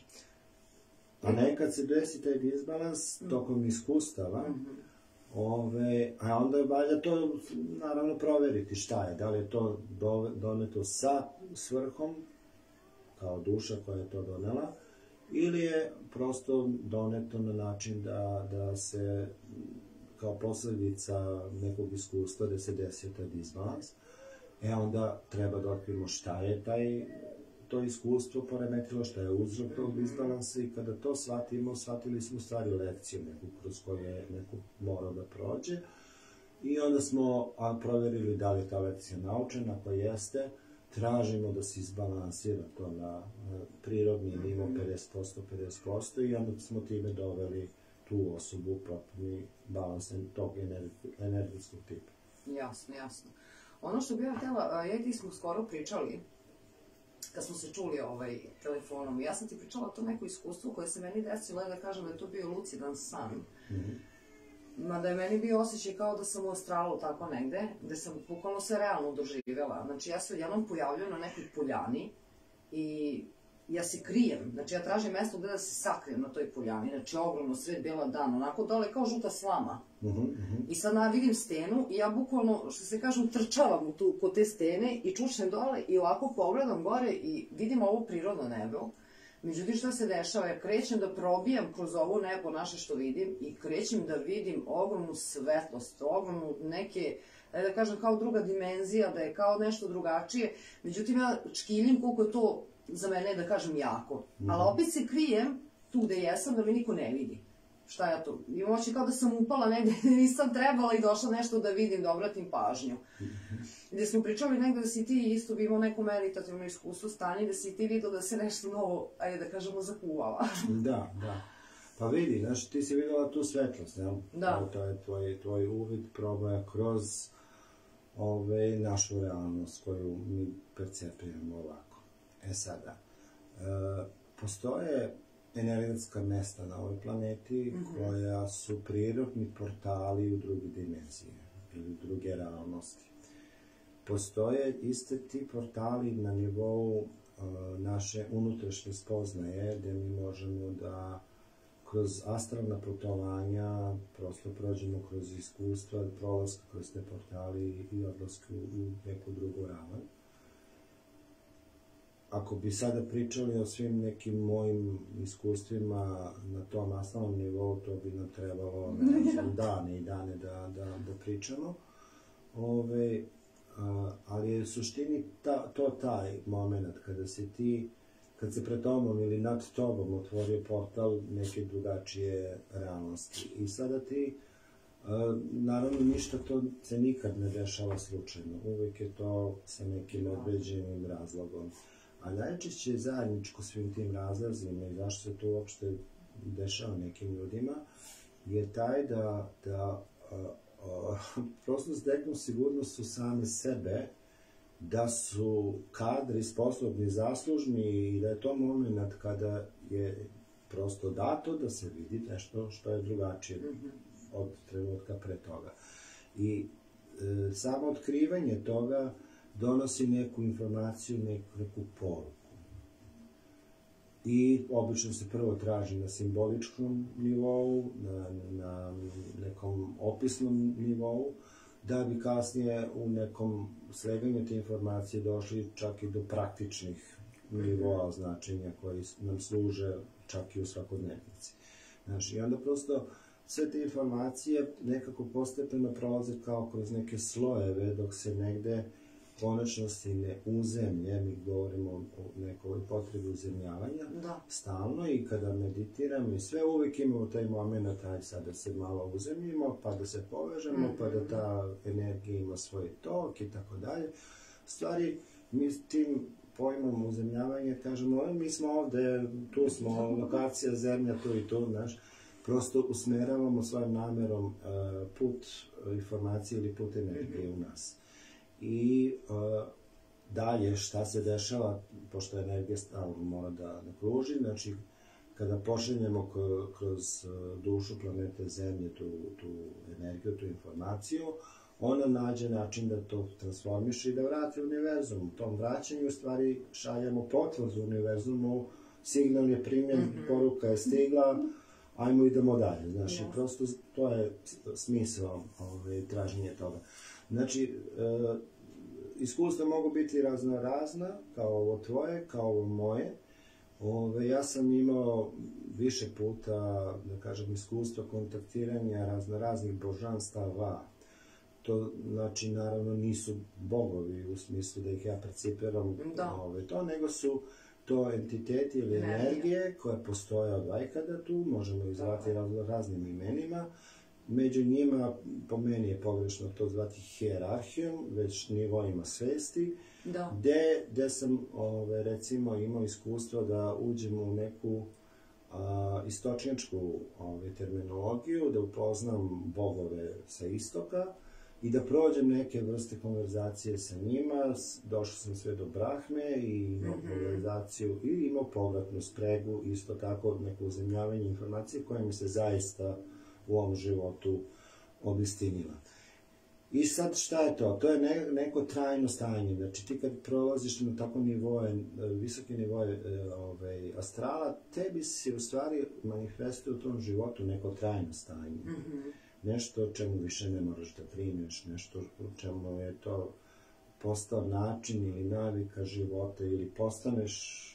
A nekad se desi taj disbalans tokom iskustava, mm -hmm. ove, a onda je valja to naravno proveriti šta je, da li je to do, doneto sa svrhom, kao duša koja je to donela, ili je prosto doneto na način da, da se kao posledica nekog iskustva da se desio taj disbalans, e onda treba da otkrimo šta je taj, to iskustvo poremetilo, šta je uzrok tog disbalansa i kada to shvatimo, shvatili smo u stvari lekciju neku kroz koju je neko morao da prođe i onda smo a, proverili da li je ta lekcija naučena, ako jeste, tražimo da se izbalansira to na, na prirodni nivo pedeset posto pedeset posto i onda smo time doveli tu osobu u potpuni balansen tog energetskog tipa. Jasno, jasno. Ono što bih ja htjela, ja i ti smo skoro pričali, kad smo se čuli ovaj, telefonom, ja sam ti pričala to neko iskustvo koje se meni desilo, da kažem da je to bio lucidan san. Mm -hmm. Mada je meni bio osjećaj kao da sam u astralu tako negde, gde sam bukvalno se realno doživjela. Znači ja se odjednom pojavljam na nekoj poljani i ja se krijem, znači ja tražim mesto gde da se sakrijem na toj poljani, znači ogromno sred bijela dan, onako dole kao žuta slama. Uh -huh, uh -huh. I sad ja vidim stenu i ja bukvalno, što se kažem, trčavam tu kod te stene i čučnem dole i ovako pogledam gore i vidim ovo prirodno nebo. Međutim, što se dešava, ja krećem da probijam kroz ovo nebo naše što vidim i krećem da vidim ogromnu svetlost, ogromnu neke, da kažem, kao druga dimenzija, da je kao nešto drugačije. Međutim, ja čkiljim koliko je to za mene, da kažem, jako. Mm. Ali opet se krijem tu gde jesam da mi niko ne vidi. Šta ja to? Imam oči kao da sam upala negde, nisam trebala i došla nešto da vidim, da obratim pažnju. Mm -hmm. Gde smo pričali negde da si ti isto bi imao neko meditativno iskustvo stanje, da si ti vidio da se nešto novo, ajde da kažemo, zakuvala. Da, da. Pa vidi, znaš, ti si videla tu svetlost, jel? Da. To je tvoj, tvoj uvid proboja kroz ove, našu realnost koju mi percepiramo ovako. E sada, e, postoje energetska mesta na ovoj planeti mm-hmm. koja su prirodni portali u druge dimenzije ili u druge realnosti. Postoje iste ti portali na nivou uh, naše unutrašnje spoznaje, gde mi možemo da kroz astralna putovanja prosto prođemo kroz iskustva, prolazka kroz te portali i odlaska u neku drugu ravan. Ako bi sada pričali o svim nekim mojim iskustvima na tom astralnom nivou, to bi nam trebalo ne znam, dane i dane da, da, da pričamo. Ove, a, ali je u suštini ta, to taj moment kada se ti, kad se pred tobom ili nad tobom otvorio portal neke drugačije realnosti. I sada ti, a, naravno ništa to se nikad ne dešava slučajno. Uvijek je to sa nekim određenim razlogom. A najčešće zajedničko svim tim razlazima i zašto se to uopšte dešava nekim ljudima je taj da, da a, a, prosto steknu sigurnost u same sebe, da su kadri, sposobni, zaslužni i da je to moment kada je prosto dato da se vidi nešto što je drugačije od trenutka pre toga. I e, samo otkrivanje toga donosi neku informaciju, neku, neku poruku. I obično se prvo traži na simboličkom nivou, na, na nekom opisnom nivou, da bi kasnije u nekom sleganju te informacije došli čak i do praktičnih nivoa značenja koji nam služe čak i u svakodnevnici. Znači, i onda prosto sve te informacije nekako postepeno prolaze kao kroz neke slojeve, dok se negde konačnosti ne uzemlje, mi govorimo o nekoj potrebi uzemljavanja, da. Stalno i kada meditiramo i sve uvijek imamo taj moment, taj sad da se malo uzemljimo, pa da se povežemo, mm-hmm. pa da ta energija ima svoj tok i tako dalje. Stvari, mi s tim pojmom uzemljavanja kažemo, mi smo ovde, tu smo, lokacija, zemlja, tu i tu, znaš, prosto usmeravamo svojim namerom uh, put informacije ili put energije mm-hmm. u nas. I uh, dalje šta se dešava, pošto energija stalno mora da, da kruži, znači kada pošaljemo kroz uh, dušu planete Zemlje tu, tu energiju, tu informaciju, ona nađe način da to transformiše i da vrati u univerzum. U tom vraćanju u stvari šaljemo potvrdu univerzumu, signal je primjen, mm-hmm. poruka je stigla, ajmo idemo dalje. Znači, yes. prosto to je smisao ove, traženje toga. Znači, e, iskustva mogu biti razno razna, kao ovo tvoje, kao ovo moje. Ove, ja sam imao više puta, da kažem, iskustva kontaktiranja razno raznih božanstava. To, znači, naravno, nisu bogovi u smislu da ih ja percipiram ove, to, nego su to entiteti ili energije koje postoje od vajkada tu, možemo ih zvati raznim imenima. Među njima, po meni je pogrešno to zvati hijerarhijom, već nivoima svesti, da. Gde, gde sam, ove, recimo, imao iskustvo da uđem u neku a, istočnjačku ove, terminologiju, da upoznam bogove sa istoka i da prođem neke vrste konverzacije sa njima. Došao sam sve do Brahme i imao mm-hmm. konverzaciju i imao povratnu spregu, isto tako neko uzemljavanje informacije koje mi se zaista u ovom životu obistinila. I sad šta je to? To je ne, neko trajno stanje. Znači ti kad prolaziš na tako nivoje, visoke nivoje ovaj, astrala, tebi se u stvari manifestuje u tom životu neko trajno stanje. Mm-hmm. Nešto o čemu više ne moraš da brineš, nešto o čemu je to postao način ili navika života ili postaneš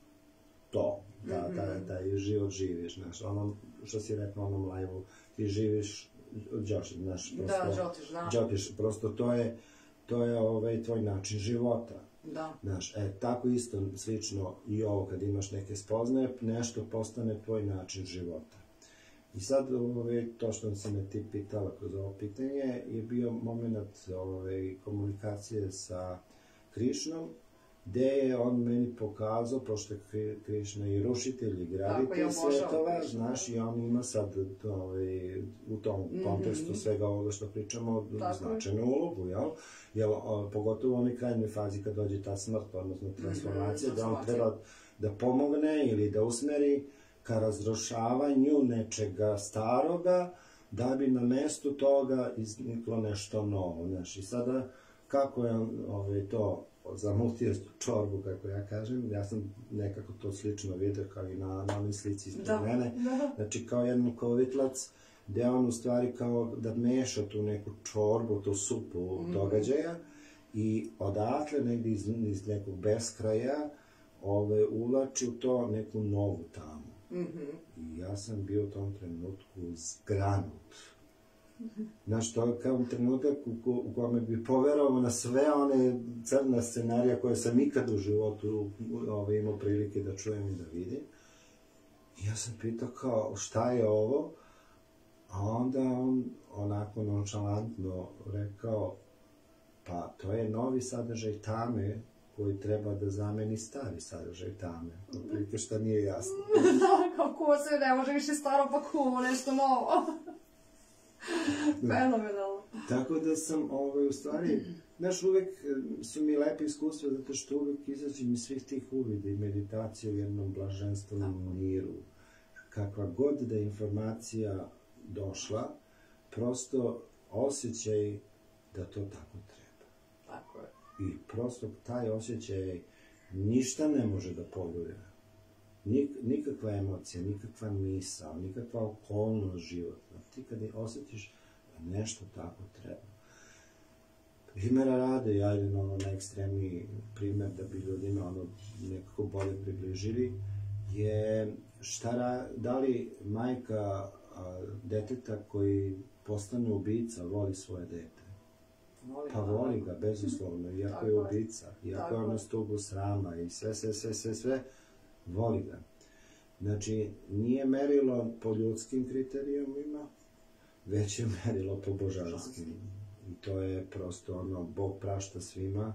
to, da, mm-hmm. da, da, da život živiš, znaš, ono što si rekao onom live-u, ti živiš, džotiš, znaš, prosto, da, džotiš, da. džotiš, prosto to je, to je ovaj tvoj način života. Da. Znaš, e, tako isto, slično i ovo, kad imaš neke spoznaje, nešto postane tvoj način života. I sad, ovaj, to što si me ti pitala kroz ovo pitanje, je bio moment ovaj, komunikacije sa Krišnom, gde je on meni pokazao, pošto je Krišna i rušitelj i graditelj svetova, znaš, i on ima sad ovaj, u tom kontekstu svega ovoga što pričamo značajnu ulogu, jel? Jer, pogotovo u onoj krajnjoj fazi kad dođe ta smrt, odnosno transformacija, da on treba da pomogne ili da usmeri ka razrušavanju nečega staroga, da bi na mestu toga izniklo nešto novo, znaš, i sada kako je ovaj, to zamutio čorbu, kako ja kažem, ja sam nekako to slično vidio kao i na, na onoj slici ispred mene, znači kao jedan kovitlac, gde on u stvari kao da meša tu neku čorbu, tu supu događaja i odatle negdje iz, iz nekog beskraja ove, uvlači u to neku novu tamu. I ja sam bio u tom trenutku zgranut. Znaš, to je kao trenutak u kome bi poverovao na sve one crne scenarije koje sam ikad u životu imao prilike da čujem i da vidim. I ja sam pitao kao, šta je ovo? A onda on onako nonšalantno rekao, pa to je novi sadržaj tame koji treba da zameni stari sadržaj tame. Otprilike šta nije jasno. Da, kao kuva se ne može više staro, pa kuvamo nešto novo. Fenomenalno. Tako da sam, ovaj, u stvari, znaš, uvek su mi lepe iskustva, zato što uvek izađem iz svih tih uvida i meditacije u jednom blaženstvenom miru. Kakva god da je informacija došla, prosto osjećaj da to tako treba. Tako je. I prosto taj osjećaj ništa ne može da poljuje. Nik, nikakva emocija, nikakva misao, nikakva okolnost životna. Ti kada osjetiš da nešto tako treba. Primjera rade, ja idem ono najekstremniji primjer da bi ljudima ono nekako bolje približili, je šta ra, da li majka a, deteta koji postane ubica voli svoje dete? Pa voli ga, bezuslovno, iako je ubica, iako je ono stubu srama i sve, sve, sve, sve, sve, voli ga. Znači, nije merilo po ljudskim kriterijumima, već je merilo po božanskim. I to je prosto ono, Bog prašta svima,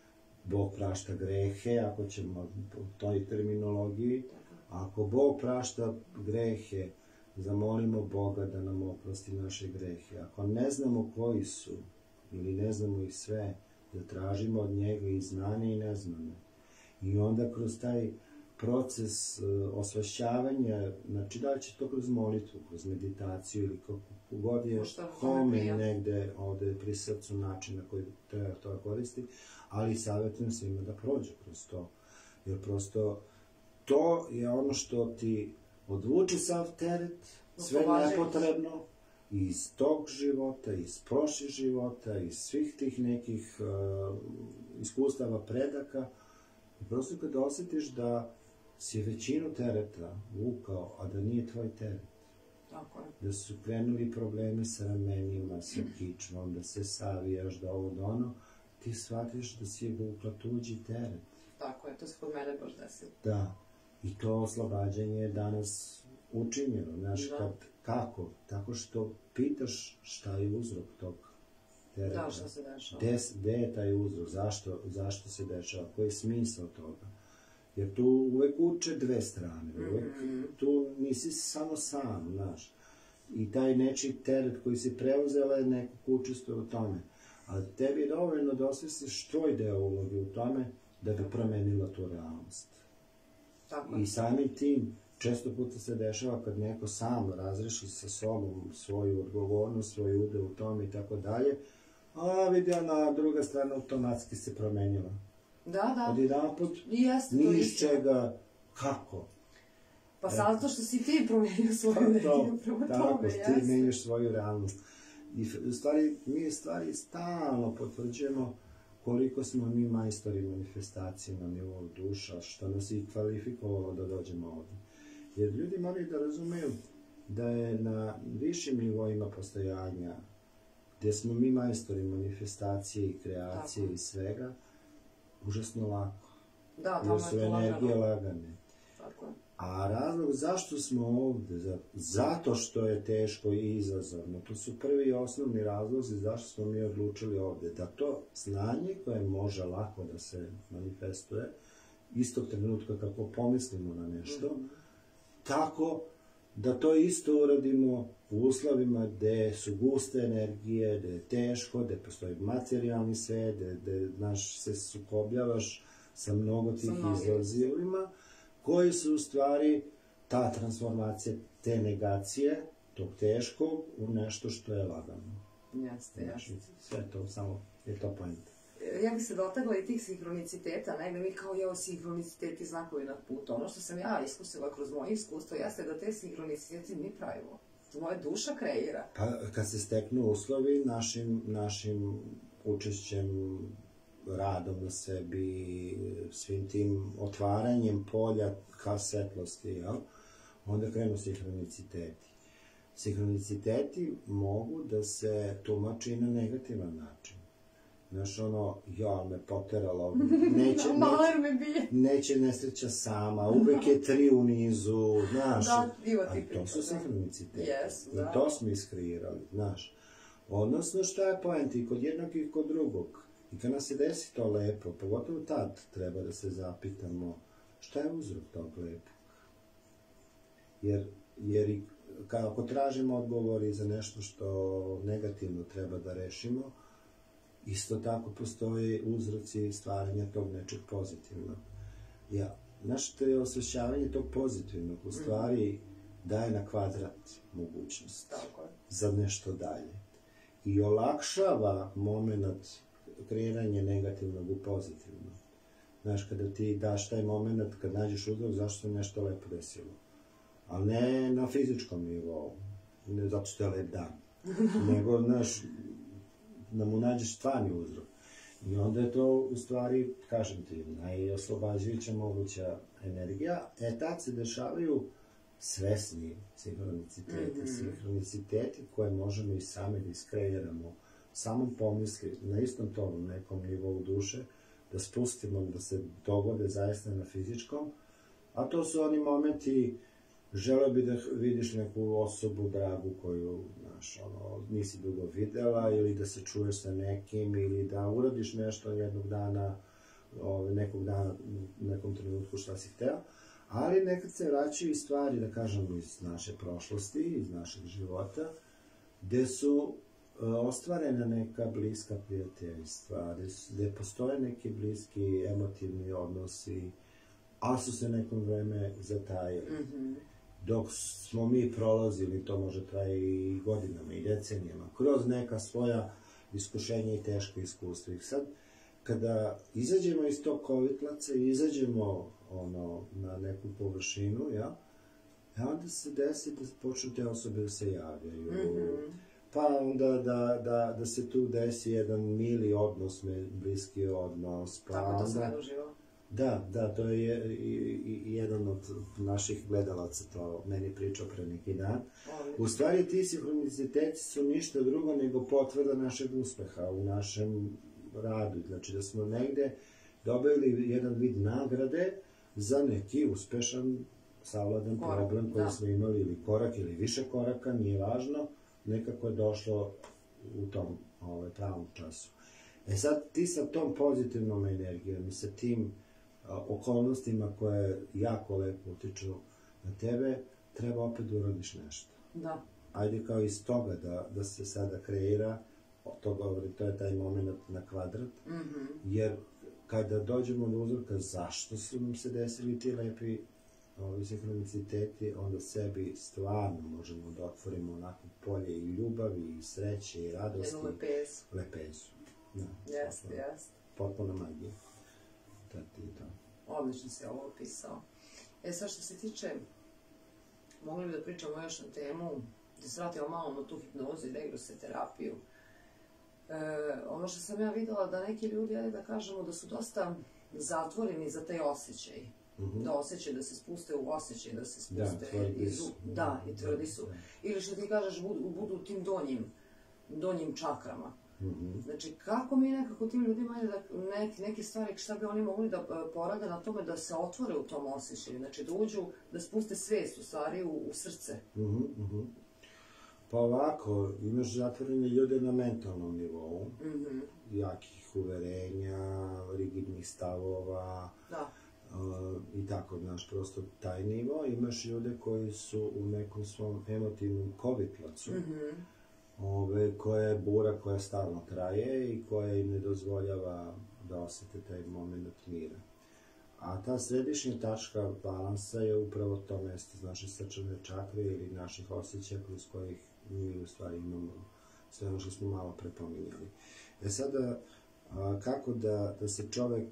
Bog prašta grehe, ako ćemo po toj terminologiji. Ako Bog prašta grehe, zamolimo Boga da nam oprosti naše grehe. Ako ne znamo koji su, ili ne znamo ih sve, da tražimo od njega i znanje i neznanje. I onda kroz taj proces uh, osvešćavanja, znači da li će to kroz molitvu, kroz meditaciju ili kako god je kome negde ovde pri srcu način na koji treba to koristiti, ali savjetujem svima da prođe kroz to. Jer prosto to je ono što ti odvuče sav teret, sve nepotrebno, iz tog života, iz prošlih života, iz svih tih nekih uh, iskustava predaka. I prosto kada osjetiš da si većinu tereta vukao, a da nije tvoj teret. Tako je. Da su krenuli problemi sa ramenima, sa kičmom, da se savijaš, da ovo, da ono, ti shvatiš da si vukla tuđi teret. Tako je, to se kod mene baš desilo. Da, i to oslobađanje je danas učinjeno, znaš, kad, kako? Tako što pitaš šta je uzrok tog tereta. Da, šta se dešava. Gde je taj uzrok, zašto, zašto se dešava, koji je smisao toga? Jer tu uvek uče dve strane, uvek tu nisi samo sam, znaš. I taj nečiji teret koji si preuzela je nekog učestvuje u tome. Ali tebi je dovoljno da osvestiš tvoj deo uloge u tome da bi promenila tu realnost. Tako. I samim tim često puta se dešava kad neko sam razreši sa sobom svoju odgovornost, svoj udeo u tome i tako dalje, a vidi ona druga strana automatski se promenila. Da, da. Od jedan put, ni iz čega, kako? Pa zato što si ti promenio svoju energiju prema tome, jeste. Tako, ti menjaš svoju realnost. I u stvari, mi stvari stalno potvrđujemo koliko smo mi majstori manifestacije na nivou duša, što nas i kvalifikovalo da dođemo ovdje. Jer ljudi moraju da razumeju da je na višim nivoima postojanja, gdje smo mi majstori manifestacije i kreacije tako. I svega, užasno lako. Da, tamo jer su je to energije lagano. lagane. Tako je. A razlog zašto smo ovde, zato što je teško i izazovno, to su prvi i osnovni razlozi zašto smo mi odlučili ovde, da to znanje koje može lako da se manifestuje, istog trenutka kako pomislimo na nešto, mm-hmm. tako da to isto uradimo u uslovima gde su guste energije, gde je teško, gde postoji materijalni svet, gde, gde znaš, se sukobljavaš sa mnogo tih izazovima, koji su u stvari ta transformacija, te negacije, tog teškog, u nešto što je lagano. Jeste, jeste. Sve to, samo je to point. Ja bih se dotakla i tih sinhroniciteta, negde mi kao jeo sinhroniciteti znakovi na putu. Ono što sam ja iskusila kroz moje iskustvo jeste da te sinhroniciteti mi pravimo. To moja duša kreira. Pa kad se steknu uslovi našim, našim učešćem, radom na sebi, svim tim otvaranjem polja ka svetlosti, jel? Onda krenu sinhroniciteti. Sinhroniciteti mogu da se tumači na negativan način. Znaš, ono, ja, me poteralo, neće, neće, neće nesreća sama, uvek je tri u nizu, znaš. Da, ima ti to su sinhroniciteti. Yes, da. I to smo iskreirali, znaš. Odnosno, šta je poenta i kod jednog i kod drugog? I kad nas se desi to lepo, pogotovo tad treba da se zapitamo šta je uzrok tog lepog. Jer, jer i kako tražimo odgovori za nešto što negativno treba da rešimo, isto tako postoje uzroci stvaranja tog nečeg pozitivnog. Ja, znaš, to je osvećavanje tog pozitivnog, u stvari daje na kvadrat mogućnost tako za nešto dalje. I olakšava moment kreiranje negativnog u pozitivno. Znaš, kada ti daš taj moment, kad nađeš uzrok, zašto se nešto lepo desilo. Ali ne na fizičkom nivou, ne zato što je lep dan, nego, znaš, da mu nađeš stvarni uzrok. I onda je to, u stvari, kažem ti, najoslobađajuća moguća energija. E, tad se dešavaju svesni sinhroniciteti, mm-hmm. sinhroniciteti koje možemo i sami da iskreiramo, samom pomisli, na istom tom nekom nivou duše, da spustimo, da se dogode zaista na fizičkom, a to su oni momenti, želeo bi da vidiš neku osobu dragu koju, znaš, ono, nisi dugo videla, ili da se čuješ sa nekim, ili da uradiš nešto jednog dana, ove, nekog dana, u nekom trenutku šta si hteo, ali nekad se vraćaju i stvari, da kažemo, iz naše prošlosti, iz našeg života, gde su ostvarena neka bliska prijateljstva, gde postoje neki bliski emotivni odnosi, a su se nekom vreme zatajili. Mm-hmm. Dok smo mi prolazili, to može traje i godinama i decenijama, kroz neka svoja iskušenja i teška iskustva. I sad, kada izađemo iz tog kovitlaca i izađemo ono, na neku površinu, ja, onda se desi da počnu te osobe da se javljaju. Mm-hmm. Pa onda da, da, da se tu desi jedan mili odnos, bliski odnos. Pa tako to onda, sve uživo. Da, da, to je i, i, jedan od naših gledalaca to meni pričao pre neki dan. U stvari ti sinhroniciteti su ništa drugo nego potvrda našeg uspeha u našem radu. Znači da smo negde dobili jedan vid nagrade za neki uspešan savladan korak, problem koji da. smo imali, ili korak ili više koraka, nije važno, nekako je došlo u tom ovaj, pravom času. E sad ti sa tom pozitivnom energijom i sa tim a, okolnostima koje jako lepo utiču na tebe, treba opet da uradiš nešto. Da. Ajde kao iz toga da, da se sada kreira, to govori, to je taj moment na kvadrat, Mm-hmm. jer kada dođemo do uzorka zašto su nam se desili ti lepi ovi sinhroniciteti, onda sebi stvarno možemo da otvorimo onako polje i ljubavi, i sreće, i radosti. Jednu lepezu. Lepezu. Da. Jeste, jeste. Potpuno magija. To je to. Odlično si ovo opisao. E sad što se tiče, mogli bi da pričamo još na temu, da se vratimo malo na tu hipnozu i regroseterapiju. E, ono što sam ja videla da neki ljudi, ajde da kažemo, da su dosta zatvoreni za taj osjećaj. Mm-hmm. Da osjećaju, da se spuste u osjećaj, da se spuste da, iz... Da, i tvrdi su. Ili što ti kažeš, budu, budu u tim donjim, donjim čakrama. Mm-hmm. Znači, kako mi nekako tim ljudima da neki, neke stvari, šta bi oni mogli da porade na tome da se otvore u tom osjećaju, znači da uđu, da spuste svest u stvari u, u srce. Mm-hmm, mm-hmm. Pa ovako, imaš zatvorene ljude na mentalnom nivou, mm-hmm. jakih uverenja, rigidnih stavova, da. Uh, i tako, znaš, prosto taj nivo. Imaš ljude koji su u nekom svom emotivnom kovitlacu, mm-hmm. ove, koja je bura koja stalno traje i koja im ne dozvoljava da osete taj moment mira. A ta središnja tačka balansa je upravo to mesto iz naše srčane čakre ili naših osjećaja kroz kojih mi u stvari imamo sve ono što smo malo prepominjali. E sada, a, kako da, da se čovek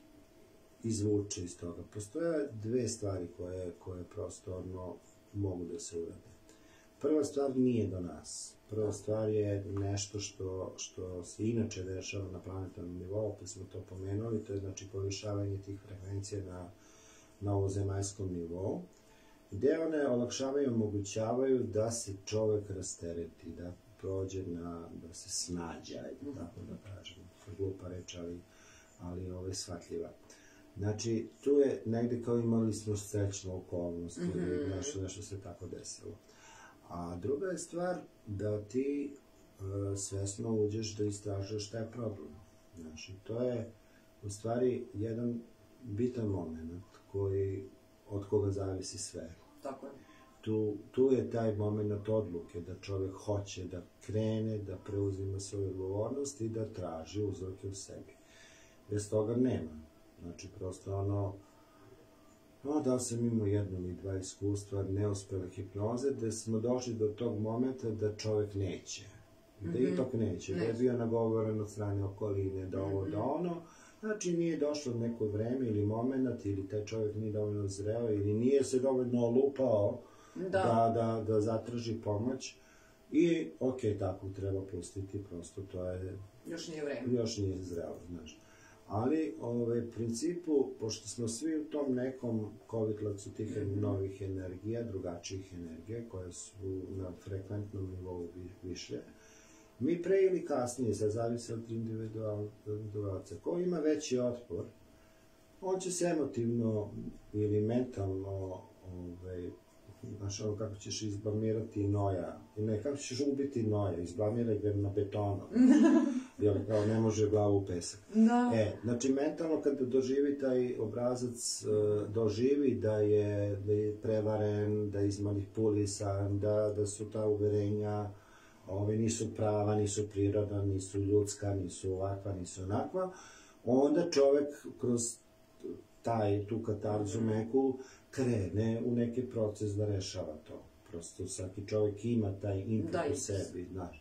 izvuče iz toga? Postoje dve stvari koje, koje prosto ono, mogu da se urade. Prva stvar nije do nas. Prva stvar je nešto što, što se inače dešava na planetarnom nivou, pa smo to pomenuli, to je znači povišavanje tih frekvencija na, na ovozemaljskom nivou, gde one olakšavaju i omogućavaju da se čovek rastereti, da prođe na, da se snađa, tako da kažem, glupa reč, ali, ali ove shvatljiva. Znači, tu je negde kao imali smo srećnu okolnost, mm-hmm. ili nešto, nešto se tako desilo. A druga je stvar da ti e, svesno uđeš da istražuješ šta je problem. Znači, to je u stvari jedan bitan moment koji, od koga zavisi sve. Tako je. Tu, tu je taj moment odluke da čovjek hoće da krene, da preuzima svoju odgovornost i da traži uzroke u sebi. Bez toga nema. Znači, prosto ono, no, da sam imao jedno ili dva iskustva neuspele hipnoze, gde smo došli do tog momenta da čovjek neće. Da mm-hmm. ipak neće. Da je bio nagovoren od strane okoline, da ovo, mm-hmm. da ono. Znači, nije došlo neko vreme ili moment, ili taj čovjek nije dovoljno zreo, ili nije se dovoljno olupao da, da, da, da zatraži pomoć. I, ok, tako treba pustiti, prosto to je... Još nije vreme. Još nije zrelo, znaš. Ali, u principu, pošto smo svi u tom nekom kovitlacu tih mm-hmm. novih energija, drugačijih energija, koje su na frekventnom nivou više, mi pre ili kasnije, sad zavisi od individualca, ko ima veći otpor, on će se emotivno ili mentalno, ovaj, znaš ono kako ćeš izblamirati noja, ne, kako ćeš ubiti noja, izblamiraj ga na betonu. Jer kao ne može glavu u pesak. Da. E, znači mentalno kada doživi taj obrazac, doživi da je, da je prevaren, da je izmanipulisan, da, da su ta uverenja, ove nisu prava, nisu prirodna, nisu ljudska, nisu ovakva, nisu onakva, onda čovek kroz taj, tu katarzu meku krene u neki proces da rešava to. Prosto svaki čovek ima taj input u sebi, znaš.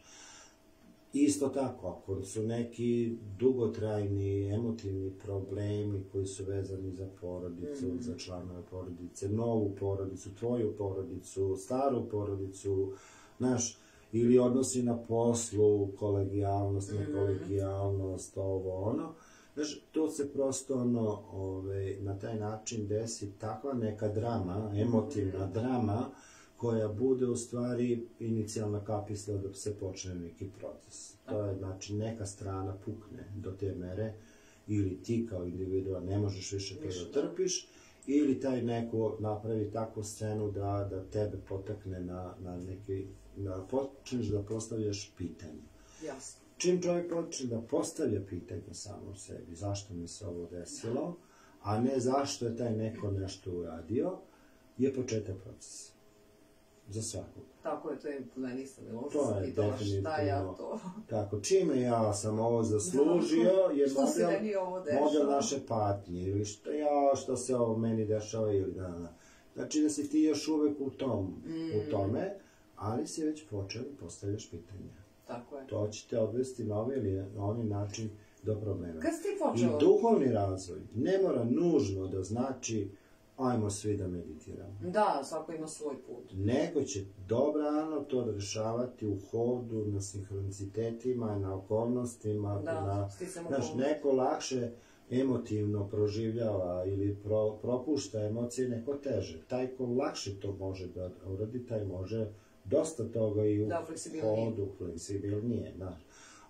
Isto tako, ako su neki dugotrajni emotivni problemi koji su vezani za porodicu, mm. za članove porodice, novu porodicu, tvoju porodicu, staru porodicu, znaš, ili odnosi na poslu, kolegijalnost, mm. nekolegijalnost, ovo, ono, znaš, to se prosto, ono, ove, na taj način desi takva neka drama, emotivna mm. drama, koja bude u stvari inicijalna kapisla da se počne neki proces. To je, znači, neka strana pukne do te mere, ili ti kao individua ne možeš više to da trpiš, ili taj neko napravi takvu scenu da, da tebe potakne na, na neki, da počneš da postavljaš pitanje. Jasno. Čim čovjek počne da postavlja pitanje samo sebi, zašto mi se ovo desilo, a ne zašto je taj neko nešto uradio, je početak procesa. Za svakog. Tako je, to je meni sam bilo to je definitivno. Šta ja to? Tako, čime ja sam ovo zaslužio je model, model naše patnje, ili što ja, što se ovo meni dešava, ili da, da. Znači da si ti još uvek u tom, mm. u tome, ali si već počeo da postavljaš pitanja. Tako je. To će te odvesti na ovaj ili na onaj način do problema. Kad si ti počeo? I duhovni razvoj ne mora nužno da znači ajmo svi da meditiramo. Da, svako ima svoj put. Nego će dobrano to rešavati u hodu, na sinhronicitetima, na okolnostima. Da, na, sticamo znaš, neko lakše emotivno proživljava ili pro, propušta emocije, neko teže. Taj ko lakše to može da uradi, taj može dosta toga i u da, hodu, fleksibilnije, znaš.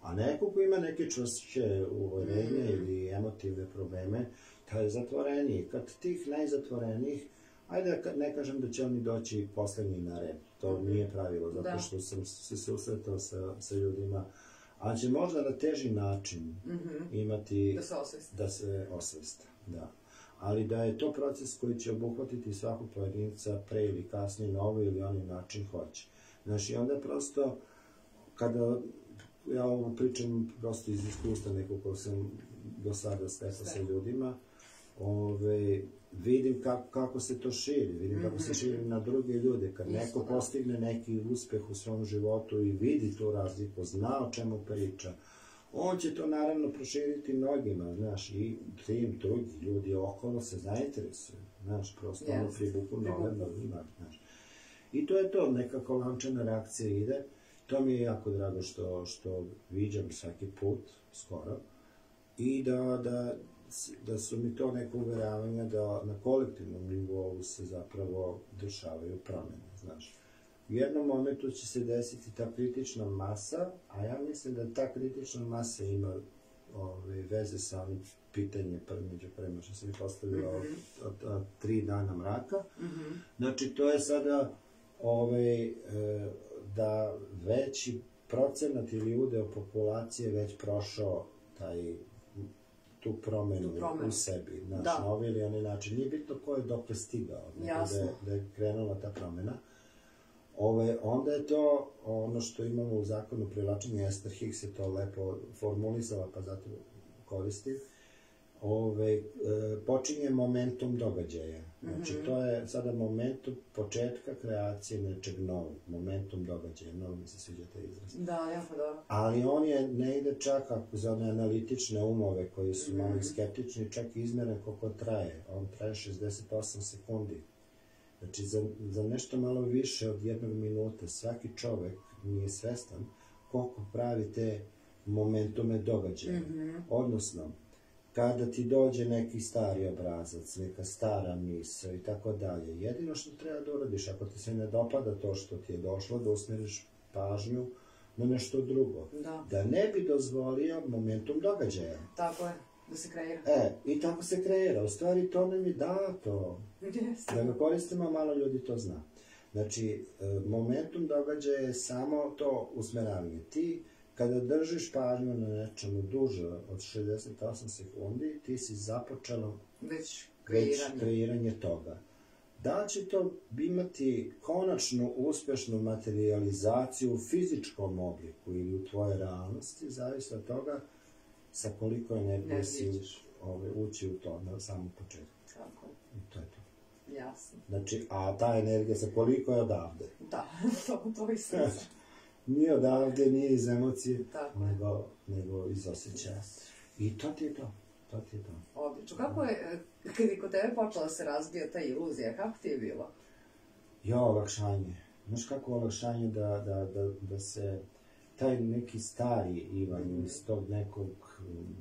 A neko ko ima neke čvršće uverenje mm. ili emotivne probleme, taj je zatvoreniji. Kad tih najzatvorenijih, ajde ne kažem da će oni doći poslednji na red, to mm. nije pravilo, zato da. Što sam se susretao sa, sa ljudima, ali će možda na teži način mm-hmm. imati da se osvesta. Da se osvesta, da. Ali da je to proces koji će obuhvatiti svakog pojedinca pre ili kasnije na ovaj ili onaj način hoće. Znači, onda prosto, kada ja ovo pričam prosto iz iskustva nekog ko sam do sada stekao sa ljudima, ove, vidim kako, kako se to širi, vidim mm-hmm. kako se širi na druge ljude. Kad Isto, neko da. postigne neki uspeh u svom životu i vidi tu razliku, zna o čemu priča, on će to naravno proširiti mnogima, znaš, i tim drugi ljudi okolo se zainteresuju, znaš, prosto yes. ono privuku nove novima, znaš. I to je to, nekako lančana reakcija ide. To mi je jako drago što, što viđam svaki put, skoro, i da, da, da su mi to neko uveravanja da na kolektivnom nivou se zapravo dešavaju promene, znaš. U jednom momentu će se desiti ta kritična masa, a ja mislim da ta kritična masa ima ove, veze sa onim pitanjem među prema što sam mi postavila mm-hmm. od, od, od tri dana mraka. Mm-hmm. Znači, to je sada ove, e, da veći procenat ili udeo populacije već prošao taj, tu promenu, tu promenu. u sebi, znaš, da. na ovaj ili onaj način. Nije bitno ko je dokle stigao, da je, da je krenula ta promena. Ove, onda je to ono što imamo u zakonu privlačenja, Esther Hicks je to lepo formulisala, pa zato koristim. Ove, e, počinje momentum događaja. Znači, mm-hmm. to je sada momentum početka kreacije nečeg novog. Momentum događaja. Mnogo mi se sviđa taj izraz. Da, jako dobro. Ali on je, ne ide čak ako za one analitične umove koji su mm-hmm. malo skeptični, čak izmjeren koliko traje. On traje šezdeset osam sekundi. Znači, za, za nešto malo više od jednog minuta svaki čovek nije svestan koliko pravi te momentume događaja. Mm-hmm. Odnosno, kada ti dođe neki stari obrazac, neka stara misao i tako dalje, jedino što treba da uradiš, ako ti se ne dopada to što ti je došlo, da usmeriš pažnju na nešto drugo. Da. Da ne bi dozvolio momentum događaja. Tako je, da se kreira. E, i tako se kreira. U stvari, to nam je dato. Jeste. Da ga koristimo, malo ljudi to zna. Znači, momentum događaja je samo to usmeravanje. Ti, kada držiš pažnju na nečemu duže od šezdeset osam sekundi, ti si započelo već kreiranje. već kreiranje toga. Da će to imati konačnu uspešnu materializaciju u fizičkom obliku ili u tvojoj realnosti, zavisi od toga sa koliko energije si ove, ući u to na samom početku. Tako. I to je to. Jasno. Znači, a ta energija sa koliko je odavde? Da, to, to i sve. Nije odavde, nije iz emocije, nego, nego iz osjećaja. I to ti je to. To ti je to. Odlično. Kako je, kad je kod tebe počela se razbija ta iluzija, kako ti je bilo? Jo, olakšanje. Znaš kako olakšanje da, da, da, da se taj neki stari Ivan mm-hmm. iz tog nekog um,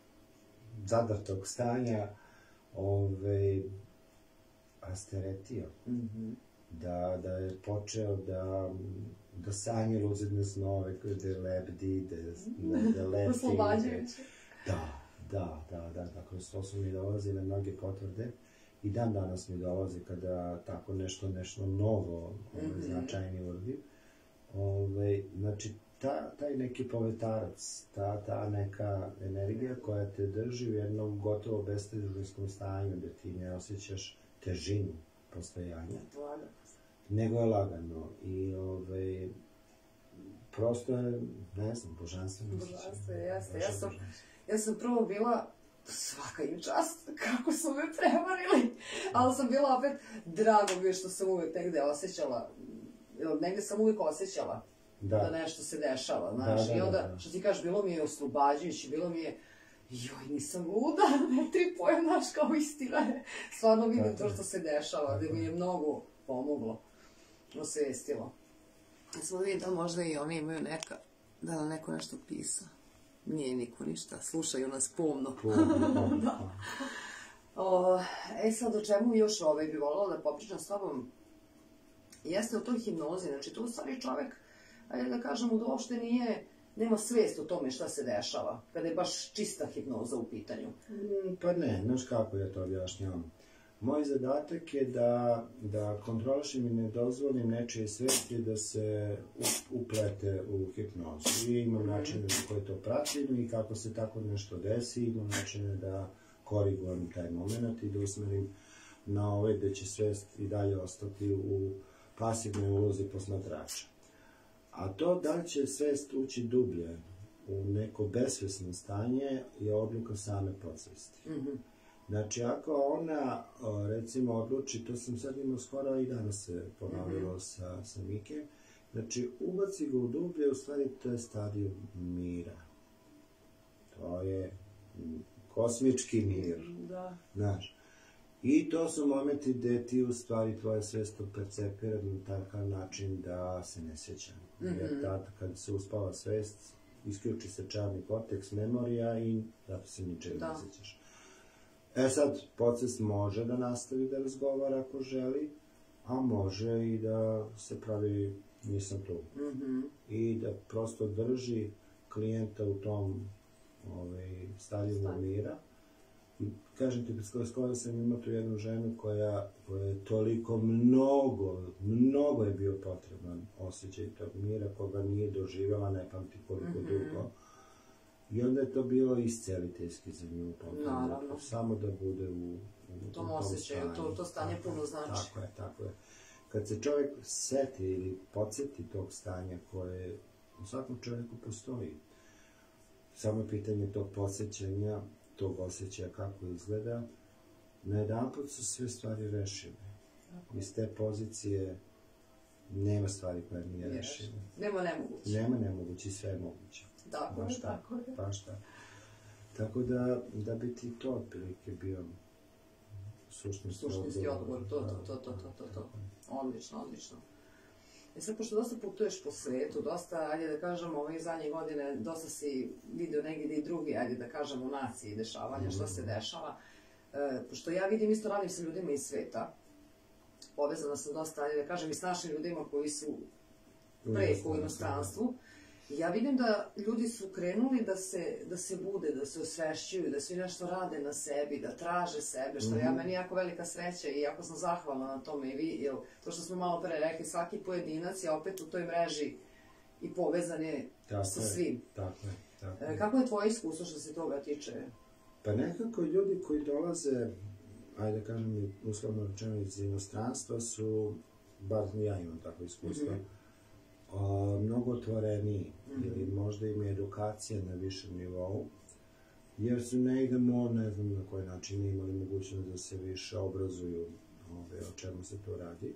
zadartog stanja ove, rasteretio. Mm-hmm. Da, da je počeo da da sanje lucidne snove, da lebdi, da, da leti. Oslobađajući. Da, da, da, da, da, kroz to su mi dolazile mnoge potvrde i dan danas mi dolaze kada tako nešto, nešto novo, ove, mm-hmm. značajnije uradim. Ove, znači, ta, taj neki povetarac, ta, ta neka energija koja te drži u jednom gotovo bestežunskom stanju, da ti ne osjećaš težinu postojanja. Lagano. Nego je lagano i ove, prosto je, ne znam, božanstveno. Božanstveno, jeste. Ja sam, ja sam prvo bila, svaka im čast, kako su me prevarili, ali sam bila opet, drago mi je što sam uvek negde osjećala, negde sam uvek osjećala da, da nešto se dešava, znaš, da, da, i onda, da, da. Što ti kažeš, bilo mi je oslobađajuće, bilo mi je, joj, nisam luda, ne tripujem, znaš, kao istina je, stvarno vidim to što se dešava, da mi je mnogo pomoglo, osvestilo. Ja sam da vidim da možda i oni imaju neka, da li neko nešto pisao. Nije niko ništa, slušaju nas pomno. Pomno, da. O, e sad, o čemu još ovaj bi volila da popričam s tobom, jeste o toj hipnozi, znači to u stvari čovek, ajde da kažem, da uopšte nije nema svijest o tome šta se dešava, kada je baš čista hipnoza u pitanju. Mm, pa ne, znaš kako ja to objašnjavam. Moj zadatak je da, da kontrolišem i ne dozvolim nečije svijesti da se uplete u hipnozu. I imam načine na koje to pratim i kako se tako nešto desi, imam načine da korigujem taj moment i da usmerim na ovaj da će svijest i dalje ostati u pasivnoj ulozi posmatrača. A to da li će svijest ući dublje u neko besvjesno stanje je odluka same podsvesti. Mm-hmm. Znači, ako ona, recimo, odluči, to sam sad imao skoro i danas se ponovilo mm-hmm. sa, sa Mike, znači, ubaci ga u dublje, u stvari to je stadijum mira. To je kosmički mir. Da. Znaš. I to su momenti gde ti u stvari tvoja svijest percepira na takav način da se ne sjećam. Mm-hmm. Jer tada kad se uspava svijest, isključi se čarni korteks, memorija i zato se ničega ne sjećaš. E sad, podsvest može da nastavi da razgovara ako želi, a može i da se pravi nisam tu. Mm-hmm. I da prosto drži klijenta u tom ovaj, stadiju mira. I kažem ti, skoro sam imao tu jednu ženu koja, koja je toliko mnogo, mnogo je bio potreban osjećaj tog mira, koga nije doživjela, ne pamti koliko mm-hmm. dugo. I onda je to bilo isceliteljski za nju. Naravno. Samo da bude u, u, u tom osjećaju, to, to stanje tako, puno znači. Tako je, tako je. Kad se čovjek seti ili podsjeti tog stanja koje u svakom čovjeku postoji, samo pitanje tog podsjećanja, tog osjećaja kako izgleda, na jedanput su sve stvari rešive. Iz te pozicije nema stvari koja nije rešiva. Nema nemoguće. Nema nemoguće, sve je moguće. Tako je, tako je. Baš tako. Tako da, da bi ti to otprilike bio suštinski odgovor. Suštinski odgovor, to, to, to, to, to, to, to. Odlično, odlično. E sad, pošto dosta putuješ po svetu, dosta, ajde da kažemo, ove zadnje godine, dosta si vidio negdje i drugi, ajde da kažemo, u naciji dešavanja, šta se dešava. E, pošto ja vidim, isto radim sa ljudima iz sveta, povezana sam dosta, ajde da kažem, i s našim ljudima koji su preko u inostranstvu. Ja vidim da ljudi su krenuli da se, da se bude, da se osvešćuju, da svi nešto rade na sebi, da traže sebe, što mm-hmm. ja meni jako velika sreća i jako sam zahvalna na tome i vi, jer to što smo malo pre rekli, svaki pojedinac je opet u toj mreži i povezan je tako sa je, svim. Tako je, tako je. E, kako je tvoje iskustvo što se toga tiče? Pa nekako ljudi koji dolaze, ajde da kažem, uslovno rečeno iz inostranstva su, bar ja imam takvo iskustvo, mm-hmm. O, mnogo otvoreniji, mm-hmm. ili možda im je edukacija na višem nivou, jer su ne idemo, ne znam na koji način imali mogućnost da se više obrazuju ove, o čemu se to radi.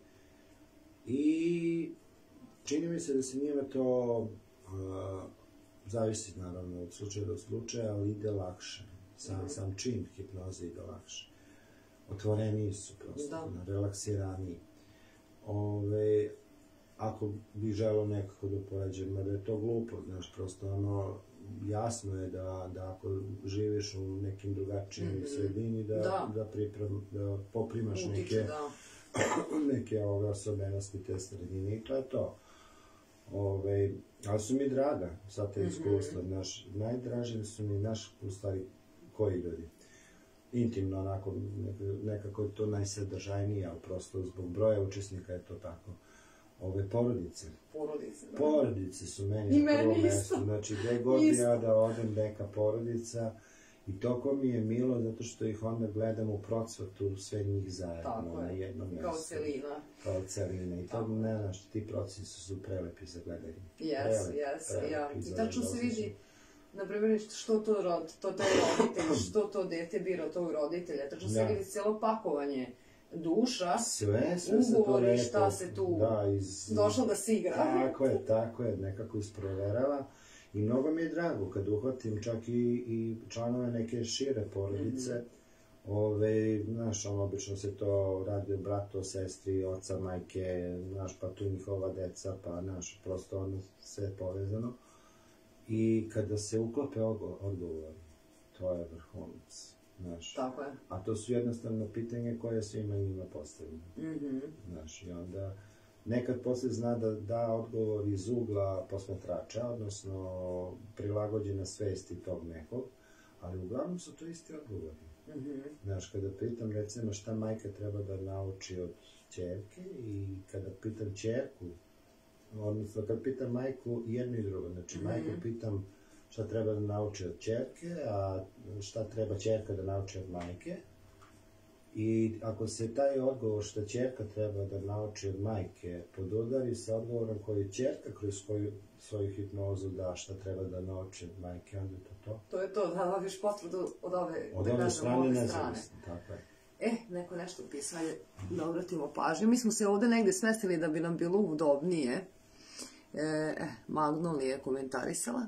I čini mi se da se njima to, a, zavisi naravno od slučaja do slučaja, ali ide lakše. Sam, mm-hmm. sam čin hipnoze ide lakše. Otvoreniji su prosto, relaksiraniji. Ove, ako bi želeo nekako da poređem, mada je to glupo, znaš, prosto ono, jasno je da, da ako živiš u nekim drugačijim mm-hmm. sredini, da, da. Da, priprem, da poprimaš Utiče, neke, da. neke ove osobenosti te sredine i to je to. Ove, ali su mi draga, sad te iskustva, mm-hmm. naš, najdraže su mi naš, u stvari, koji ljudi. Intimno, onako, nekako je to najsadržajnije, ali prosto zbog broja učesnika je to tako. Ove porodice. Porodice, da. Porodice su meni na prvo mesto. Znači, gde god ja da odem neka porodica i toko mi je milo zato što ih onda gledam u procvatu sve njih zajedno na jednom mjestu. Kao celina. Kao celina. I to ne znaš, ti procesi su prelepi za gledanje. Jes, jes, ja. I tačno se vidi, na primjer, što to rod, to taj roditelj, što to dete bira tog roditelja. Tačno se vidi cijelo pakovanje duša, sve, sve se ugovori, lepo, šta se tu da, iz, došlo da se igra. Tako je, tako je, nekako isproverava. I mnogo mi je drago kad uhvatim čak i, i članove neke šire porodice. Mm-hmm. Ove, znaš, ono, obično se to radi o bratu, sestri, oca, majke, znaš, pa tu njihova deca, pa, znaš, prosto ono sve povezano. I kada se uklope odgovori, to je vrhunac. Znaš, tako je. A to su jednostavno pitanje koje svima njima postavljaju. Mm-hmm. Znaš, i onda nekad posle zna da da odgovor iz ugla posmatrača, odnosno prilagođena svesti tog nekog, ali uglavnom su to isti odgovori. Mm-hmm. Znaš, kada pitam recimo šta majka treba da nauči od ćerke i kada pitam ćerku, odnosno kada pitam majku jedno i drugo, znači mm-hmm. majku pitam šta treba da nauči od ćerke, a šta treba ćerka da nauči od majke. I ako se taj odgovor što ćerka treba da nauči od majke podudari sa odgovorom koji ćerka kroz svoju, svoju hipnozu da šta treba da nauči od majke, onda je to to. To je to, da dobiš potvrdu od ove, od da ove kažem, strane ove nezavisno, tako je. E, neko nešto pisao, ajde da obratimo pažnju. Mi smo se ovde negde smestili da bi nam bilo udobnije. E, Magnoli je komentarisala.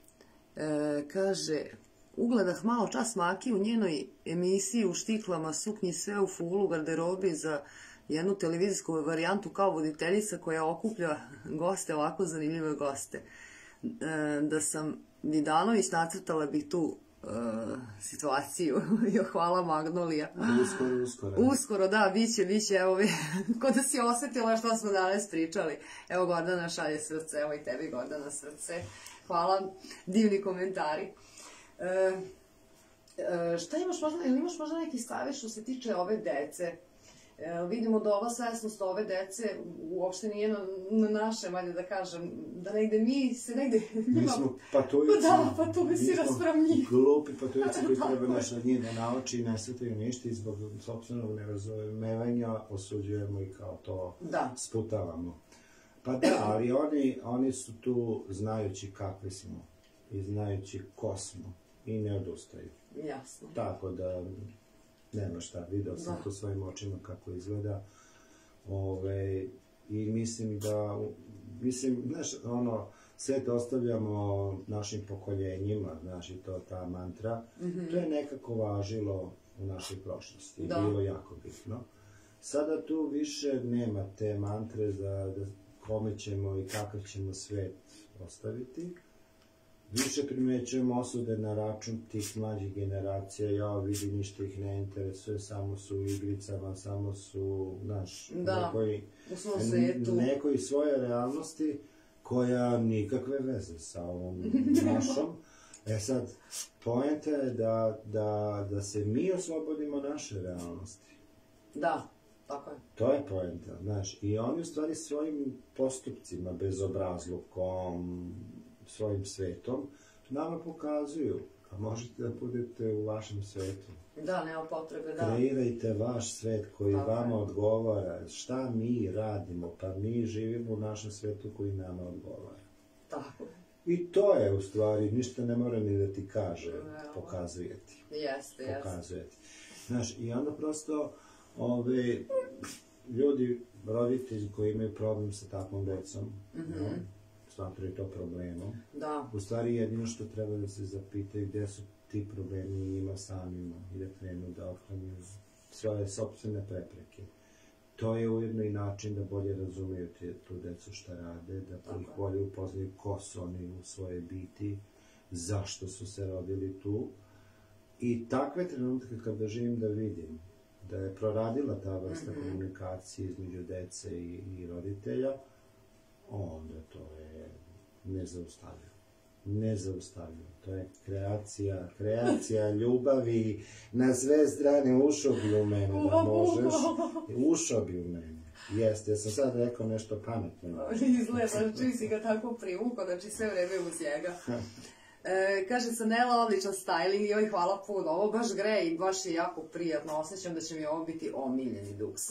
E, kaže... Ugledah malo čas Maki u njenoj emisiji u štiklama, suknji, sve u fulu, garderobi za jednu televizijsku varijantu kao voditeljica koja okuplja goste, ovako zanimljive goste. E, da sam Vidanović nacrtala bih tu e, situaciju. Jo, hvala Magnolija. Uskoro, uskoro. Uskoro, da, biće, biće, evo vi, ko da si osetila što smo danas pričali. Evo Gordana šalje srce, evo i tebi Gordana srce. Hvala, divni komentari. E, e, šta imaš možda, ili imaš možda neki savjet što se tiče ove dece? E, vidimo da ova svesnost ove dece uopšte nije na, na našem, ajde da kažem, da negde mi se negde njima... Mi smo patujici. Da, patujici rasprav njih. Glupi patujici koji treba naš od njih da nauči i ne svetaju ništa i zbog sopstvenog nerazumevanja osuđujemo i kao to da. Sputavamo. Pa da, ali oni, oni su tu znajući kakvi smo i znajući ko smo. I ne odustaju. Jasno. Tako da, nema šta, video sam da. To svojim očima kako izgleda. Ove, I mislim da, mislim, znaš, ono, sve to ostavljamo našim pokoljenjima, znaš, i to ta mantra, mm-hmm. to je nekako važilo u našoj prošlosti. Da. Bilo jako bitno. Sada tu više nema te mantre za da kome ćemo i kakav ćemo svet ostaviti. Više primećujemo osude na račun tih mlađih generacija, ja vidi ništa ih ne interesuje, samo su u igricama, samo su, znaš, da, nekoj, u svom svijetu. Nekoj svoje realnosti koja nikakve veze sa ovom našom. E sad, poenta je da, da, da se mi oslobodimo naše realnosti. Da, tako je. To je poenta, znaš, i oni u stvari svojim postupcima, bezobrazlukom, svojim svetom, nama pokazuju, a možete da budete u vašem svetu. Da, nema potrebe, da. Kreirajte vaš svet koji tako vama je. Odgovara. Šta mi radimo? Pa mi živimo u našem svetu koji nama odgovara. Tako. I to je u stvari, ništa ne mora ni da ti kaže, pokazuje ti. Jeste, jeste. Pokazuje ti. Znaš, i onda prosto, ove, ljudi, roditelji koji imaju problem sa takvom decom, mm-hmm. no, smatraju to problemom. Da. U stvari jedino što treba da se zapitaju gde su ti problemi njima samima i da krenu da otklanjaju svoje sopstvene prepreke. To je ujedno i način da bolje razumiju tu decu šta rade, da ih bolje upoznaju ko su oni u svojoj biti, zašto su se rodili tu. I takve trenutke kad doživim da vidim da je proradila ta vrsta mm-hmm. komunikacije između dece i, i roditelja, onda to je nezaustavljivo. Nezaustavljivo. To je kreacija, kreacija ljubavi na sve strane. Ušao bi u mene da možeš. Ušao bi u mene. Jeste, ja sam sad rekao nešto pametno. Izgleda, čim si ga tako privukao, znači sve vreme uz njega. E, kaže Sanela, odličan styling, joj hvala puno, ovo baš gre i baš je jako prijatno, osjećam da će mi ovo biti omiljeni duks.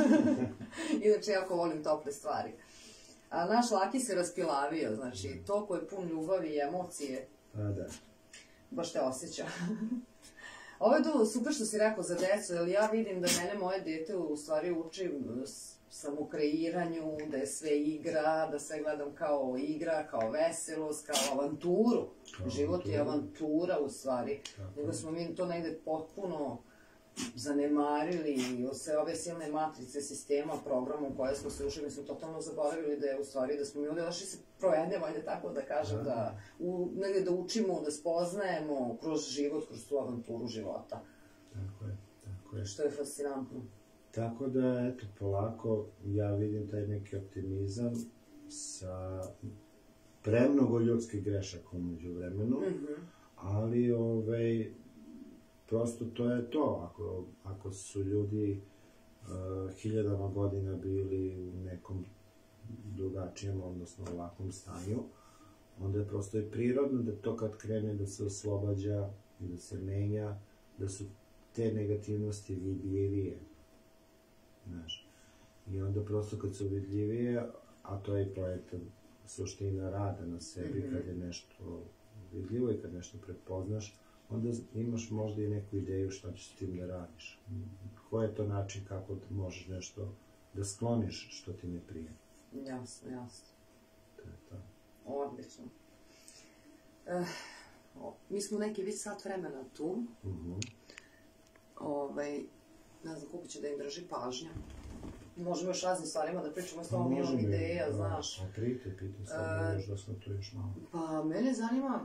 Inače, jako volim tople stvari. A naš Laki se raspilavio, znači, mm. toliko je pun ljubavi i emocije. A da. Baš te osjeća. Ovo je to super što si rekao za decu, jer ja vidim da mene moje dete u stvari uči samokreiranju, da je sve igra, da sve gledam kao igra, kao veselost, kao avanturu. Kao Život avanturu. Je avantura u stvari. Nego smo mi to negde potpuno zanemarili i sve ove silne matrice sistema, programa u koje smo se ušli, mi smo totalno zaboravili da je u stvari da smo mi ovdje došli se projedemo, ajde tako da kažem, da, da, u, negdje da učimo, da spoznajemo kroz život, kroz tu avanturu života. Tako je, tako je. Što je fascinantno. Tako da, eto, polako ja vidim taj neki optimizam sa premnogo ljudskih grešaka umeđu vremenu, mm-hmm. ali ovaj, prosto to je to. Ako, ako su ljudi uh, hiljadama godina bili u nekom drugačijem, odnosno ovakvom stanju, onda je prosto i prirodno da to kad krene da se oslobađa i da se menja, da su te negativnosti vidljivije. Znaš. I onda prosto kad su vidljivije, a to je projekta suština rada na sebi, mm-hmm. kad je nešto vidljivo i kad nešto prepoznaš, onda imaš možda i neku ideju šta ćeš s tim da radiš. Koji je to način kako možeš nešto da skloniš što ti ne prije. Jasno, jasno. To je to. Odlično. E, o, mi smo neki već sat vremena tu. Mm-hmm. Ovaj, ne znam koliko će da im drži pažnja. Možemo još raznim stvarima da pričamo, s tobom imam ideja, da, znaš. A prite, pitam sad, možda smo tu još malo. Pa, mene zanima,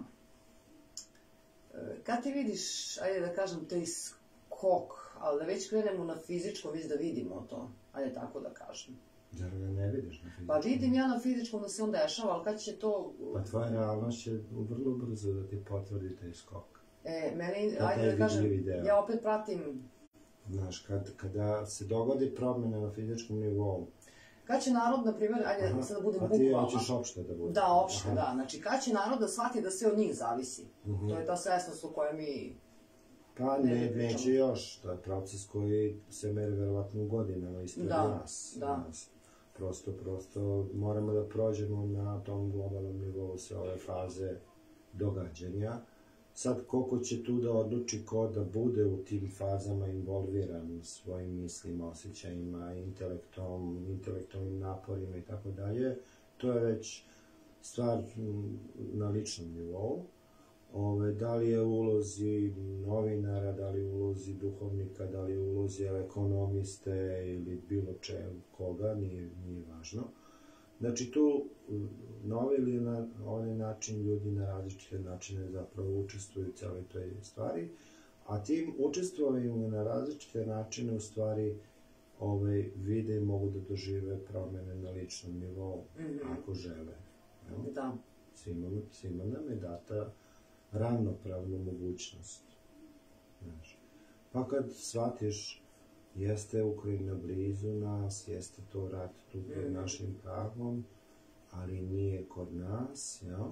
kad ti vidiš, ajde da kažem, taj skok, ali da već krenemo na fizičkom, već da vidimo to, ajde tako da kažem. Zar ga ne vidiš na fizičkom? Pa vidim ja na fizičkom da se on dešava, ali kad će to... Pa tvoja realnost će vrlo brzo da ti potvrdi taj skok. E, mene, ajde da kažem, ja opet pratim... Znaš, kad, kada se dogodi promjena na fizičkom nivou... Kad će narod, na primjer, ajde aha, sad da budem bukvalno... A ti hoćeš opšte da budem. Da, opšte, aha. Da. Znači, kad će narod da shvati da sve od njih zavisi? Uh-huh. To je ta svesnost u kojoj mi... Pa ne, ne neće još. To je proces koji se meri verovatno u godinama ispred da, nas. Da, nas. Prosto, prosto moramo da prođemo na tom globalnom nivou sve ove faze događanja. Sad, koliko će tu da odluči ko da bude u tim fazama involviran svojim mislima, osjećajima, intelektom, intelektualnim naporima i tako dalje, to je već stvar na ličnom nivou. Ove, da li je u ulozi novinara, da li je u ulozi duhovnika, da li je u ulozi ekonomiste ili bilo čega koga, nije, nije važno. Znači tu na ovaj ili na ovaj način ljudi na različite načine zapravo učestvuju u cijeloj toj stvari, a tim učestvovanjem na različite načine u stvari ovaj, vide i mogu da dožive promjene na ličnom nivou, mm-hmm. ako žele. Ja? Da. Svima, svima nam je data ravnopravnu mogućnost. Znaš. Pa kad shvatiš jeste Ukrajina blizu nas, jeste to rat tu pred našim pragom, ali nije kod nas, jel?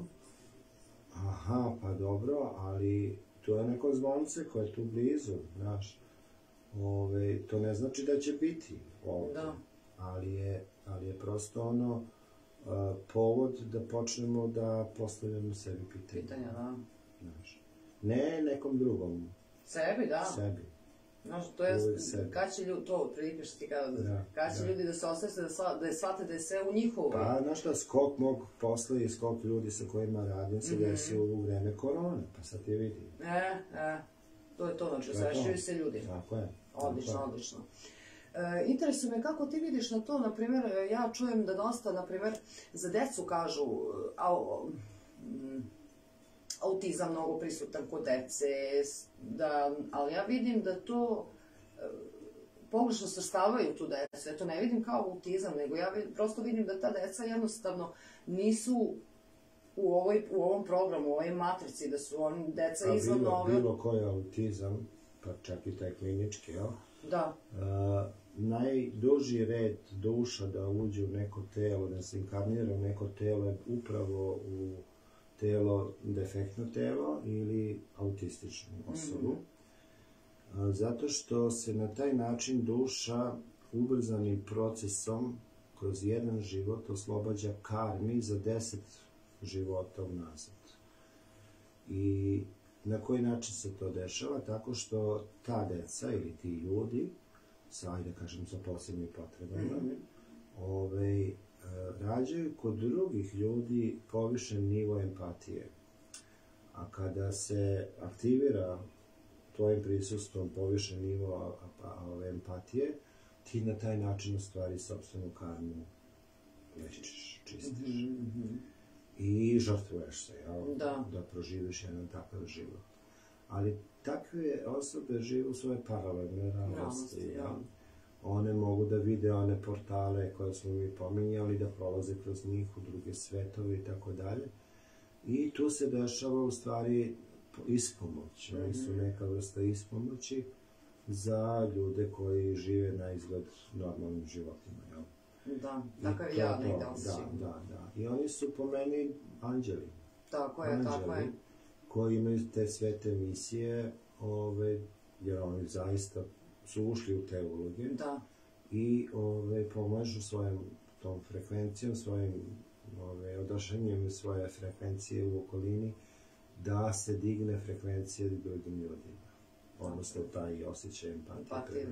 Aha, pa dobro, ali to je neko zvonce koje je tu blizu, znaš. Ove, to ne znači da će biti ovdje, da. ali, je, ali je prosto ono uh, povod da počnemo da postavljamo sebi pitanja. Pitanja, da. Znaš. Ne nekom drugom. Sebi, da. Sebi. Znaš, to je, kad će ljudi, to prilike što ti kada, da, kad će da. ljudi da se osveste, da, sva, da je shvate da je sve u njihovu. Pa, znaš šta, skok mog posla i skok ljudi sa kojima radim se mm-hmm. desio u vreme korone, pa sad ti vidi. E, e, to je to, znači, osvešćuju se ljudi. Tako je. Odlično, tako odlično. E, interesuje me kako ti vidiš na to, na primjer, ja čujem da dosta, na primjer, za decu kažu, a, m, autizam mnogo prisutan kod dece, da, ali ja vidim da to e, pogrešno svrstavaju tu decu. Ja to ne vidim kao autizam, nego ja vidim, prosto vidim da ta deca jednostavno nisu u, ovoj, u ovom programu, u ovoj matrici, da su oni deca izvan bilo, ove... Bilo koji je autizam, pa čak i taj klinički, jel? Da. Uh, najduži red duša da uđe u neko telo, da se inkarnira u neko telo je upravo u telo, defektno telo ili autističnu osobu. Mm-hmm. Zato što se na taj način duša ubrzanim procesom kroz jedan život oslobađa karmi za deset života unazad. I na koji način se to dešava? Tako što ta deca ili ti ljudi, sa, ajde kažem, sa posebnim potrebama, mm-hmm. ovaj, rađaju kod drugih ljudi povišen nivo empatije. A kada se aktivira tvojim prisustvom povišen nivo empatije, ti na taj način u stvari sopstvenu karmu lečiš, čistiš. Mm-hmm. I žrtvuješ se, jel? Da. Da proživiš jedan takav život. Ali takve osobe žive u svoje paralelne realnosti, jel? one mogu da vide one portale koje smo mi pominjali, da prolaze kroz njih u druge svetove i tako dalje. I tu se dešava u stvari ispomoć. Oni su neka vrsta ispomoći za ljude koji žive na izgled normalnim životima. Jel? Da, takav ja negde osjećam. Da, da, da. I oni su po meni anđeli. Tako je, tako je. Koji imaju te svete misije, ove, jer oni zaista su ušli u te uloge. Da. I ove, pomažu svojom tom frekvencijom, svojim ove, odošenjem svoje frekvencije u okolini, da se digne frekvencija drugim ljudima. Odnosno, taj osjećaj empatije.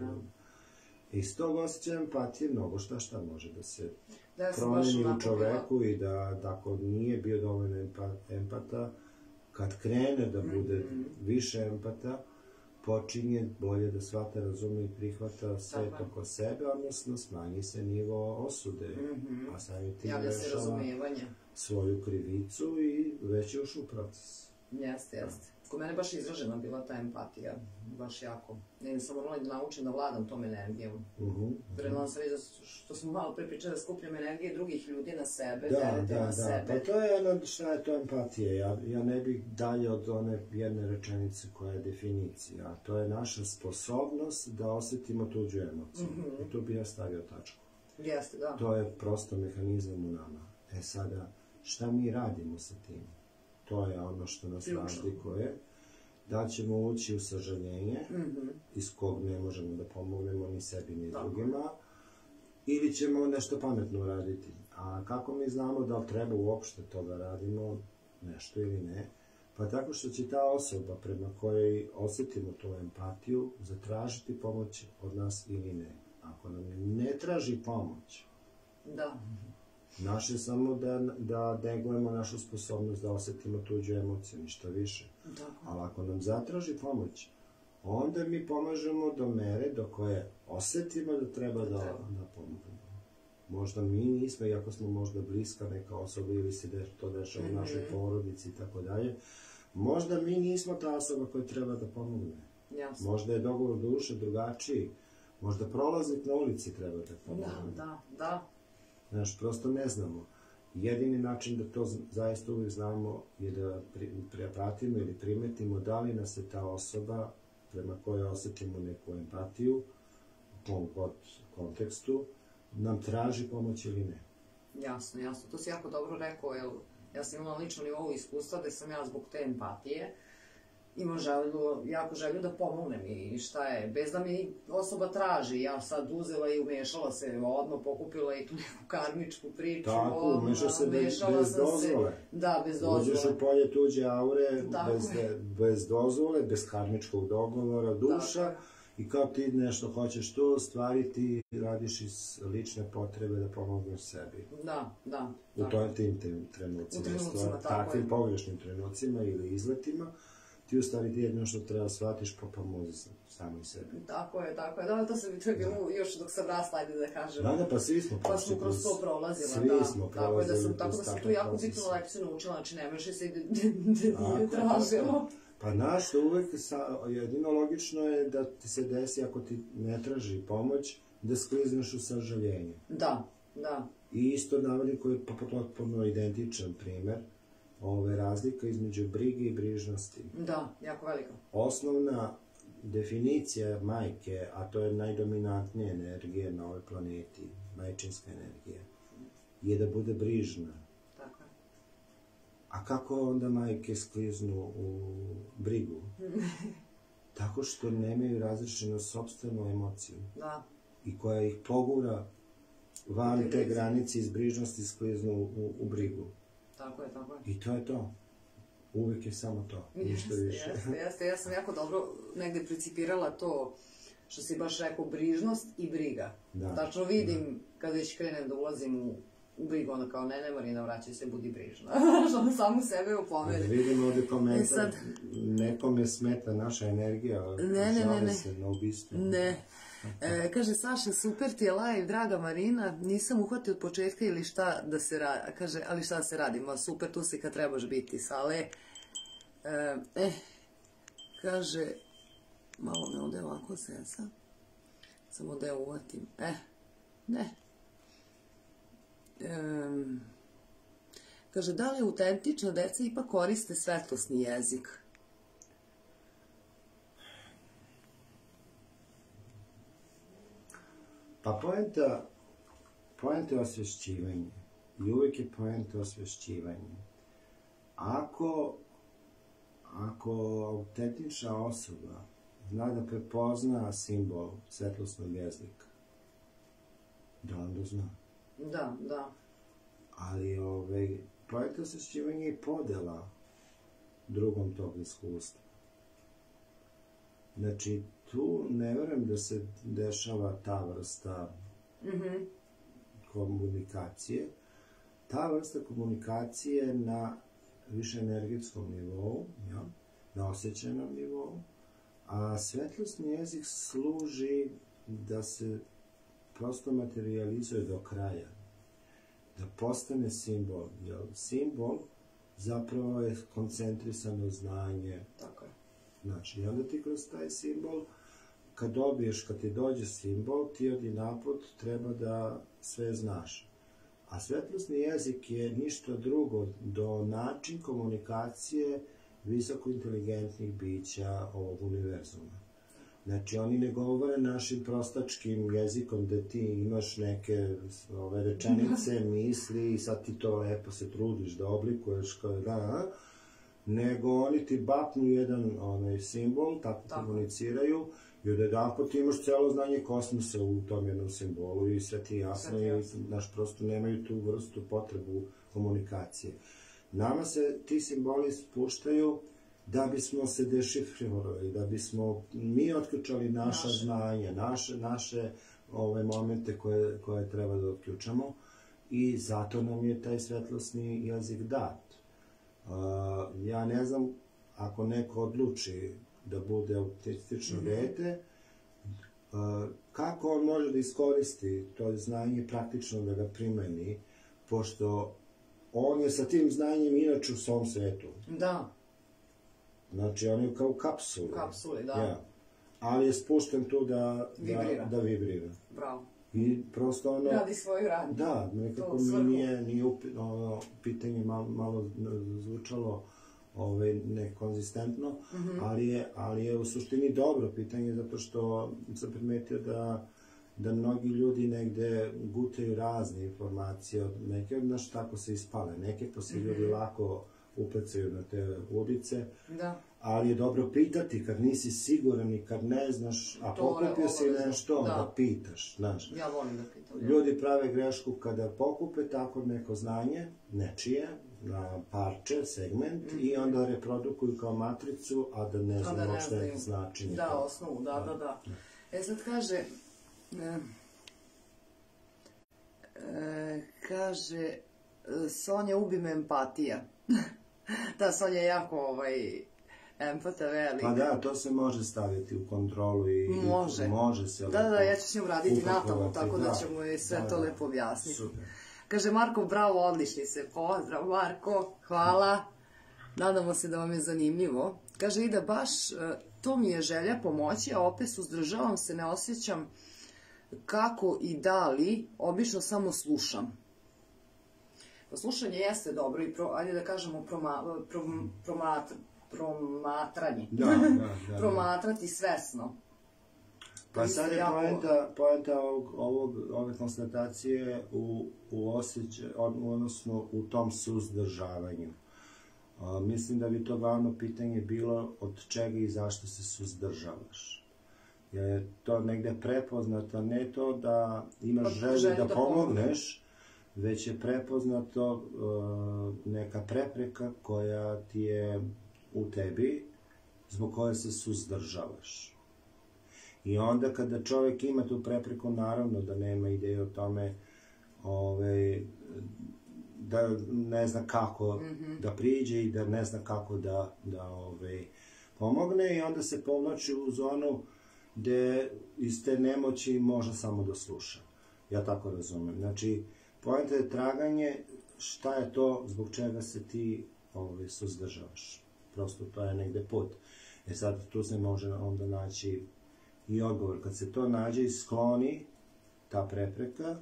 Iz tog osjećaja empatije mnogo šta šta može da se promeni u čoveku i da, da ako nije bio dovoljno empata, kad krene da bude više empata, počinje bolje da shvata, razume i prihvata svet oko sebe, odnosno smanji se nivo osude, a samim tim rešava svoju krivicu i već je ušao u proces. Jeste, jeste. Kod mene baš izražena bila ta empatija, baš jako. Ne sam morala da naučim da vladam tom energijom. Vredno sam već što smo malo pre pričali da skupljam energije drugih ljudi na sebe, terete na sebe. Da, da, pa to je ono šta je to empatija. Ja ne bih dalje od one jedne rečenice koja je definicija, a to je naša sposobnost da osjetimo tuđu emociju. I tu bi ja stavio tačku. Jeste, da. To je prosto mehanizam u nama. E sada, šta mi radimo sa tim? To je ono što nas razlikuje. Da ćemo ući u sažaljenje, iz kog ne možemo da pomognemo ni sebi ni drugima, ili ćemo nešto pametno uraditi. A kako mi znamo da li treba uopšte to da radimo, nešto ili ne? Pa tako što će ta osoba prema kojoj osjetimo tu empatiju zatražiti pomoć od nas ili ne. Ako nam ne traži pomoć, da. Naše samo da, da negujemo našu sposobnost da osjetimo tuđu emociju, ništa više. Ali ako nam zatraži pomoć, onda mi pomažemo do mere do koje osjetimo da treba da, da pomognemo. Možda mi nismo, iako smo možda bliska neka osoba ili se de, to dešava u našoj porodici i tako dalje, možda mi nismo ta osoba koja treba da pomogne. Jasno. Možda je dogovor duše drugačiji, možda prolaznik na ulici treba da pomogne. Da, da, da. Znaš, prosto ne znamo. Jedini način da to zaista uvijek znamo je da pratimo ili primetimo da li nas je ta osoba prema kojoj osjetimo neku empatiju u tom god kontekstu nam traži pomoć ili ne. Jasno, jasno. To si jako dobro rekao, jer ja sam imala lično nivou iskustva gde sam ja zbog te empatije imam želju, jako želju da pomognem i šta je, bez da mi osoba traži, ja sad uzela i umešala se, odmah pokupila i tu neku karmičku priču. Tako, umešao se bez dozvole. Da, bez dozvole. Uđeš u polje tuđe aure, bez dozvole, bez karmičkog dogovora, duša, i kao ti nešto hoćeš tu ostvariti, radiš iz lične potrebe da pomogneš sebi. Da, da. U tim trenucima. U trenucima, tako je. Takvim pogrešnim trenucima ili izletima, ti u stvari ti jedno što treba shvatiš, pa pomozi samoj sebi. Tako je, tako je. Da, to se bi to je bilo još dok sam rasla, ajde da kažem. Da, da, pa svi smo prošli. Pa smo kroz to prolazila, svi da. Svi smo prolazili. Tako da sam tu jako bitnu lekciju naučila, znači ne možeš se nije tražilo. Pa znaš, to uvek jedino logično je da ti se desi, ako ti ne traži pomoć, da sklizneš u sažaljenje. Da, da. I isto navodim koji je potpuno identičan primer, ove razlika između brige i brižnosti. Da, jako velika. Osnovna definicija majke, a to je najdominantnija energija na ovoj planeti, majčinska energija, je da bude brižna. Tako je. A kako onda majke skliznu u brigu? Tako što nemaju razrešenu sopstvenu emociju. Da. I koja ih pogura van te granice iz brižnosti skliznu u, u brigu. Tako je, tako je. I to je to. Uvijek je samo to, ništa više. Jeste, jeste. Ja sam jako dobro negde principirala to, što si baš rekao, brižnost i briga. Da. Tačno vidim, kad već krenem da ulazim u, u brigu, onda kao, ne, ne, Marina, vraćaj se, budi brižna. Što samu sebe upomeni. Da vidimo ovdje komentar, sad... nekome smeta naša energija, ne, ne, ne, ne. se na ubistvo. Ne. E, kaže, Saša, super ti je live, draga Marina, nisam uhvatio od početka ili šta da se radi, kaže, ali šta da se radi, ma super, tu si kad trebaš biti, Sale. E, eh, kaže, malo me ovdje ovako sesa. Samo da je uvatim. E, ne. Um, kaže, da li autentična deca ipak koriste svetlosni jezik? Pa poenta, poenta je osvješćivanje. I uvijek je poenta osvješćivanje. Ako, ako autentična osoba zna da prepozna simbol svetlosnog jezika, da onda zna. Da, da. Ali ovaj, poenta osvješćivanja je podela drugom tog iskustva. Znači, tu ne verujem da se dešava ta vrsta mm-hmm. komunikacije. Ta vrsta komunikacije na više energetskom nivou, ja, na osjećajnom nivou, a svetlosni jezik služi da se prosto materializuje do kraja, da postane simbol. Jer simbol zapravo je koncentrisano znanje. Tako je. Znači, i onda ti kroz taj simbol, kad dobiješ, kad ti dođe simbol, ti odinaput treba da sve znaš. A svetlosni jezik je ništa drugo do način komunikacije visoko inteligentnih bića ovog univerzuma. Znači, oni ne govore našim prostačkim jezikom da ti imaš neke ove rečenice, misli i sad ti to lepo se trudiš da oblikuješ kao da, nego oni ti bapnu jedan onaj simbol, tako, tako komuniciraju i od jedan pot imaš celo znanje kosmosa u tom jednom simbolu i sve ti jasno i naš prosto nemaju tu vrstu potrebu komunikacije. Nama se ti simboli spuštaju da bismo se dešifrirali, da bismo mi otključali naša naše. znanja, naše, naše ove momente koje, koje treba da otključamo i zato nam je taj svetlosni jezik dat. Uh, ja ne znam, ako neko odluči da bude autistično mm-hmm. dete, uh, kako on može da iskoristi to znanje praktično da ga primeni, pošto on je sa tim znanjem inače u svom svetu. Da. Znači, on je kao u kapsuli. Kapsuli, da. Ja. Ali je spušten tu da vibrira. Da, da vibrira. Bravo. I prosto ono... Radi svoju radnju. Da, nekako mi nije, nije upi, ono, pitanje malo, malo zvučalo ovaj, nekonzistentno, mm-hmm. ali, je, ali je u suštini dobro pitanje, zato što sam primetio da, da mnogi ljudi negde gutaju razne informacije, od neke od nas tako se ispale, neke pa se mm-hmm. ljudi lako upecaju na te ulice, da. Ali je dobro pitati kad nisi siguran i kad ne znaš, a pokupio si nešto, da. da pitaš, znaš. Ja volim da pitam. Ja. Ljudi prave grešku kada pokupe tako neko znanje, nečije, na parče, segment, mm-hmm. i onda reprodukuju kao matricu, a da ne znaju uopšte značenje. Da, osnovu, da, da, da, da. E sad kaže, e, e, kaže, Sonja, ubi me empatija. Da, Sonja je jako, ovaj, empata velika. Pa da, to se može staviti u kontrolu i... Može. Može se... Da, da, ja ću s njom raditi natamu, tako da, da ćemo je sve da, to lepo objasniti. Super. Kaže, Marko, bravo, odlični se. Pozdrav, Marko, hvala. Nadamo se da vam je zanimljivo. Kaže, Ida, baš to mi je želja pomoći, a opet suzdržavam se, ne osjećam kako i da li, obično samo slušam. Slušanje jeste dobro i, pro, ajde da kažemo, proma, prom, promatra, promatranje. Da, da, da. Promatrati svesno. Pa sad je jako... poenta, poenta ovog, ovog, ove konstatacije u, u osjećaju, odnosno u tom suzdržavanju. A, mislim da bi to glavno pitanje bilo od čega i zašto se suzdržavaš. Je to negde prepoznato, ne to da imaš želju da, da pomogneš, već je prepoznato uh, neka prepreka koja ti je u tebi, zbog koje se suzdržavaš. I onda kada čovjek ima tu prepreku, naravno da nema ideje o tome ove, da ne zna kako mm-hmm. da priđe i da ne zna kako da, da ove, pomogne, i onda se povlači u zonu gde iz te nemoći može samo da sluša. Ja tako razumem. Znači, poenta je traganje šta je to zbog čega se ti ove, suzdržavaš. Prosto to je negde put. E sad, tu se može onda naći i odgovor. Kad se to nađe i skloni, ta prepreka,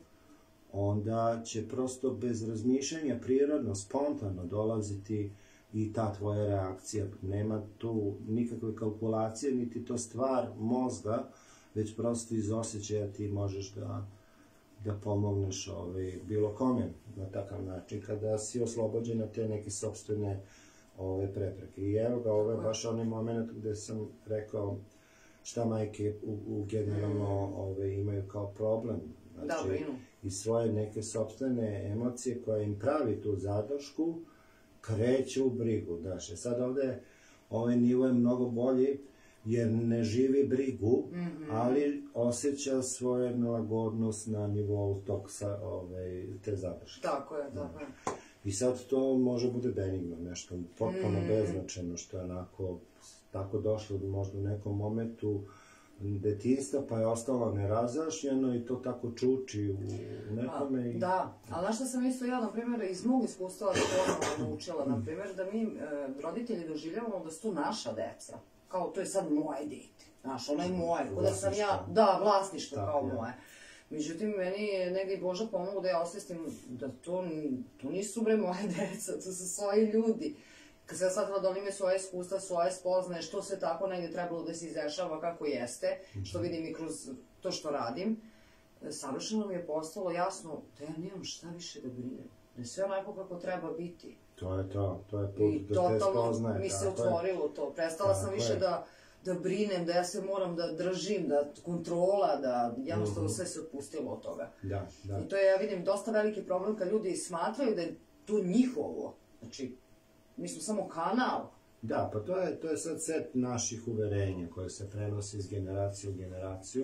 onda će prosto bez razmišljanja, prirodno, spontano dolaziti i ta tvoja reakcija. Nema tu nikakve kalkulacije, niti to stvar mozga, već prosto iz osjećaja ti možeš da, da pomogneš ovaj, bilo kome na takav način, kada si oslobođena te neke sopstvene ove prepreke. I evo ga, ovo je baš onaj moment gde sam rekao šta majke u, u generalno ove, imaju kao problem. Znači, da, brinu. I svoje neke sopstvene emocije koje im pravi tu zadršku, kreće u brigu. Znači, sad ovde ovaj nivo je mnogo bolji, jer ne živi brigu, mm-hmm. ali osjeća svoju nelagodnost na nivou tog sa, ove, te zadrške. Tako je, tako je. I sad to može bude benigno, nešto potpuno mm. beznačajno, što je onako tako došlo možda u nekom momentu detinjstva, pa je ostalo nerazjašnjeno i to tako čuči u nekome. I... Da, ali znaš što sam isto ja, na primjer, iz mog iskustva da naučila, na primjer, da mi e, roditelji doživljavamo da su to naša deca. Kao, to je sad moje dete. Znaš, ono je moje, kod da sam ja, da, vlasništvo kao ja. moje. Međutim, meni je negdje i Boža pomogu da ja osvestim da to, to nisu bre moje deca, to su svoji ljudi. Kad sam ja shvatila da oni imaju svoje iskustva, svoje spoznaje, što se tako negdje trebalo da se izrešava kako jeste, što vidim i kroz to što radim, savršeno mi je postalo jasno da ja nemam šta više da brinem. Da je sve onako kako treba biti. To je to, to je put da te spoznaje. I mi se otvorilo to. Prestala sam više da... da brinem, da ja se moram da držim, da kontrola, da jednostavno sve se otpustilo od toga. Da, da. I to je, ja vidim, dosta veliki problem kad ljudi smatraju da je to njihovo. Znači, mi smo samo kanal. Da, pa to je, to je sad set naših uverenja koje se prenose iz generacije u generaciju.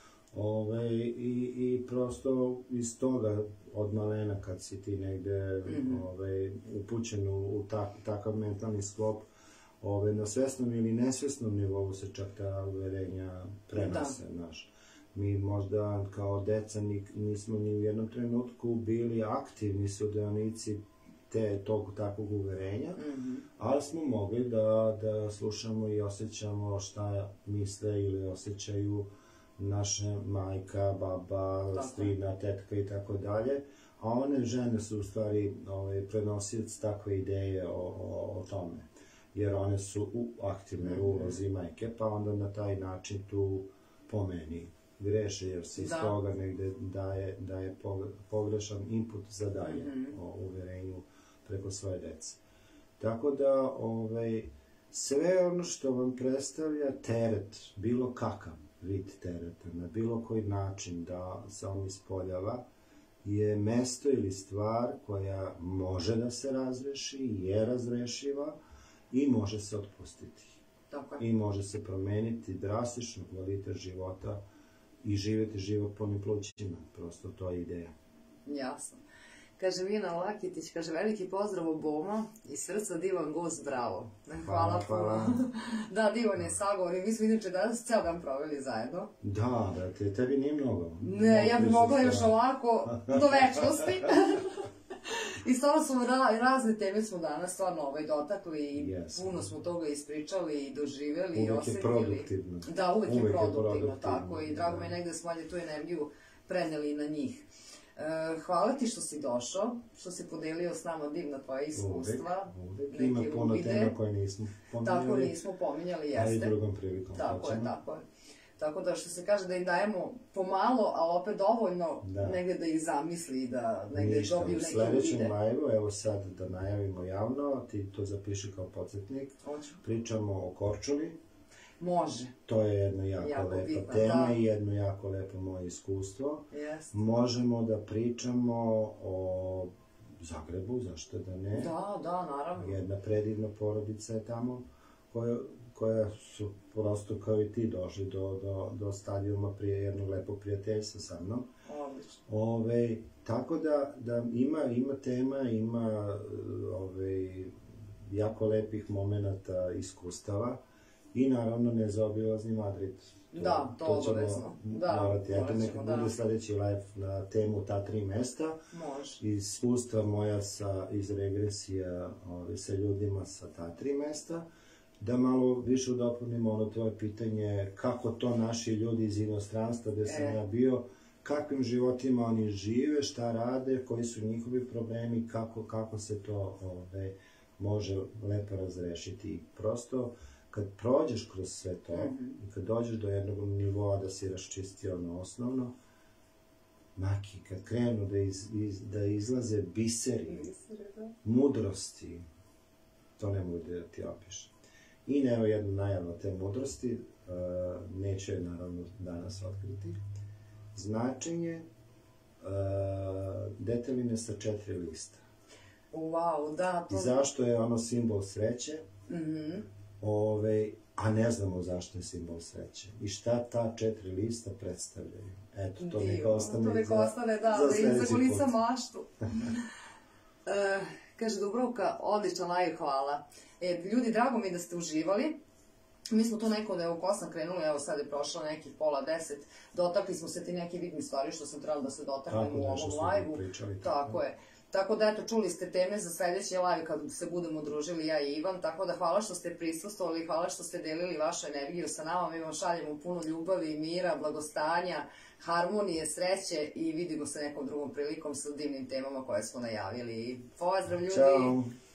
Ove, i, I prosto iz toga od malena kad si ti negde mm-hmm. ove, upućen u, u tak, takav mentalni sklop, Ove, na svesnom ili nesvesnom nivou se čak ta uverenja prenose, znaš. Mi možda kao deca nismo ni u jednom trenutku bili aktivni sudeonici te, tog takvog uverenja, mm-hmm. ali smo mogli da, da slušamo i osjećamo šta misle ili osjećaju naše majka, baba, tako. strina, tetka i tako dalje. A one žene su u stvari ove, prenosioci takve ideje o, o, o tome. Jer one su u aktivnoj ulozi majke, pa onda na taj način tu po meni greše, jer se iz da. toga negde daje, daje pogrešan input za dalje mm-hmm. o uverenju preko svoje dece. Tako da ovaj, sve ono što vam predstavlja teret, bilo kakav vid tereta, na bilo koji način da se on ispoljava, je mesto ili stvar koja može da se razreši, je razrešiva, i može se otpustiti. Tako. I može se promeniti drastično kvalitet života i živjeti život punim plućima. Prosto to je ideja. Jasno. Kaže Mina Lakitić, kaže veliki pozdrav oboma iz srca divan gost, bravo. Hvala, hvala. Da, divan je sagovor i mi smo inače danas ceo dan proveli zajedno. Da, da, te, tebi nije mnogo. Ne, ja bih mogla još ovako do večnosti. I stvarno smo ra razne teme smo danas stvarno ovaj dotakli i yes. puno smo toga ispričali i doživjeli uvijek i osjetili. Uvijek je produktivno. Da, uvijek, uvijek je produktivno, je produktivno, tako. I drago da. me negde smo tu energiju preneli na njih. E, hvala ti što si došao, što si podelio s nama divna tvoja iskustva. Uvijek, uvijek. Ima puno uvide. tema koje nismo pominjali. Tako nismo pominjali, jeste. A i drugom prilikom. Tako hoćemo. je, tako je. Tako da što se kaže da im dajemo pomalo, ali opet dovoljno da. negde da ih zamisli i da negde Ništa, dobiju neke uvide. Ništa, u sledećem live-u, evo sad da najavimo javno, ti to zapiši kao podsjetnik. Hoću. Pričamo o Korčuli. Može. To je jedna jako, jako lepa bitna, tema da. i jedno jako lepo moje iskustvo. Yes. Možemo da pričamo o Zagrebu, zašto da ne? Da, da, naravno. Jedna predivna porodica je tamo, koja, koja su prosto kao i ti došli do, do, do stadijuma prije jednog lepog prijateljstva sa mnom. Odlično. Ove, tako da, da ima, ima tema, ima ove, jako lepih momenata, iskustava. I naravno nezaobilazni Madrid. To, da, to, to obavezno. Da, morati. Eto, neka da. bude sledeći live na temu ta tri mesta. Može. Iskustva moja sa, iz regresija ove, sa ljudima sa ta tri mesta. Da malo više dopunimo ono tvoje pitanje, kako to naši ljudi iz inostranstva gde sam ja bio, kakvim životima oni žive, šta rade, koji su njihovi problemi, kako, kako se to ove, može lepo razrešiti. I prosto, kad prođeš kroz sve to, mm-hmm. i kad dođeš do jednog nivoa da si raščistio ono osnovno, maki, kad krenu da, iz, iz, da izlaze biseri, mudrosti, to ne mogu da ti opišem. I evo jednu najavu te mudrosti, uh, neću je naravno danas otkriti. Značenje uh, deteline sa četiri lista. Wow, da. To... I zašto je ono simbol sreće, mm-hmm. ove, a ne znamo zašto je simbol sreće. I šta ta četiri lista predstavljaju. Eto, to neka ostane, to neka ostane za, da, za sledeći put. Za maštu. uh, kaže Dubrovka, odličan live, hvala. E, ljudi, drago mi da ste uživali. Mi smo to neko da je u kosam krenuli, evo sad je prošlo nekih pola deset, dotakli smo se ti neke bitne stvari što sam trebala da se dotaknem u ovom live-u. Tako je. Tako da, eto, čuli ste teme za sledeći live kad se budemo družili ja i Ivan, tako da hvala što ste prisustvovali, hvala što ste delili vašu energiju sa nama, mi vam šaljemo puno ljubavi, mira, blagostanja, harmonije, sreće i vidimo se nekom drugom prilikom sa divnim temama koje smo najavili. Pozdrav ljudi! Ćao!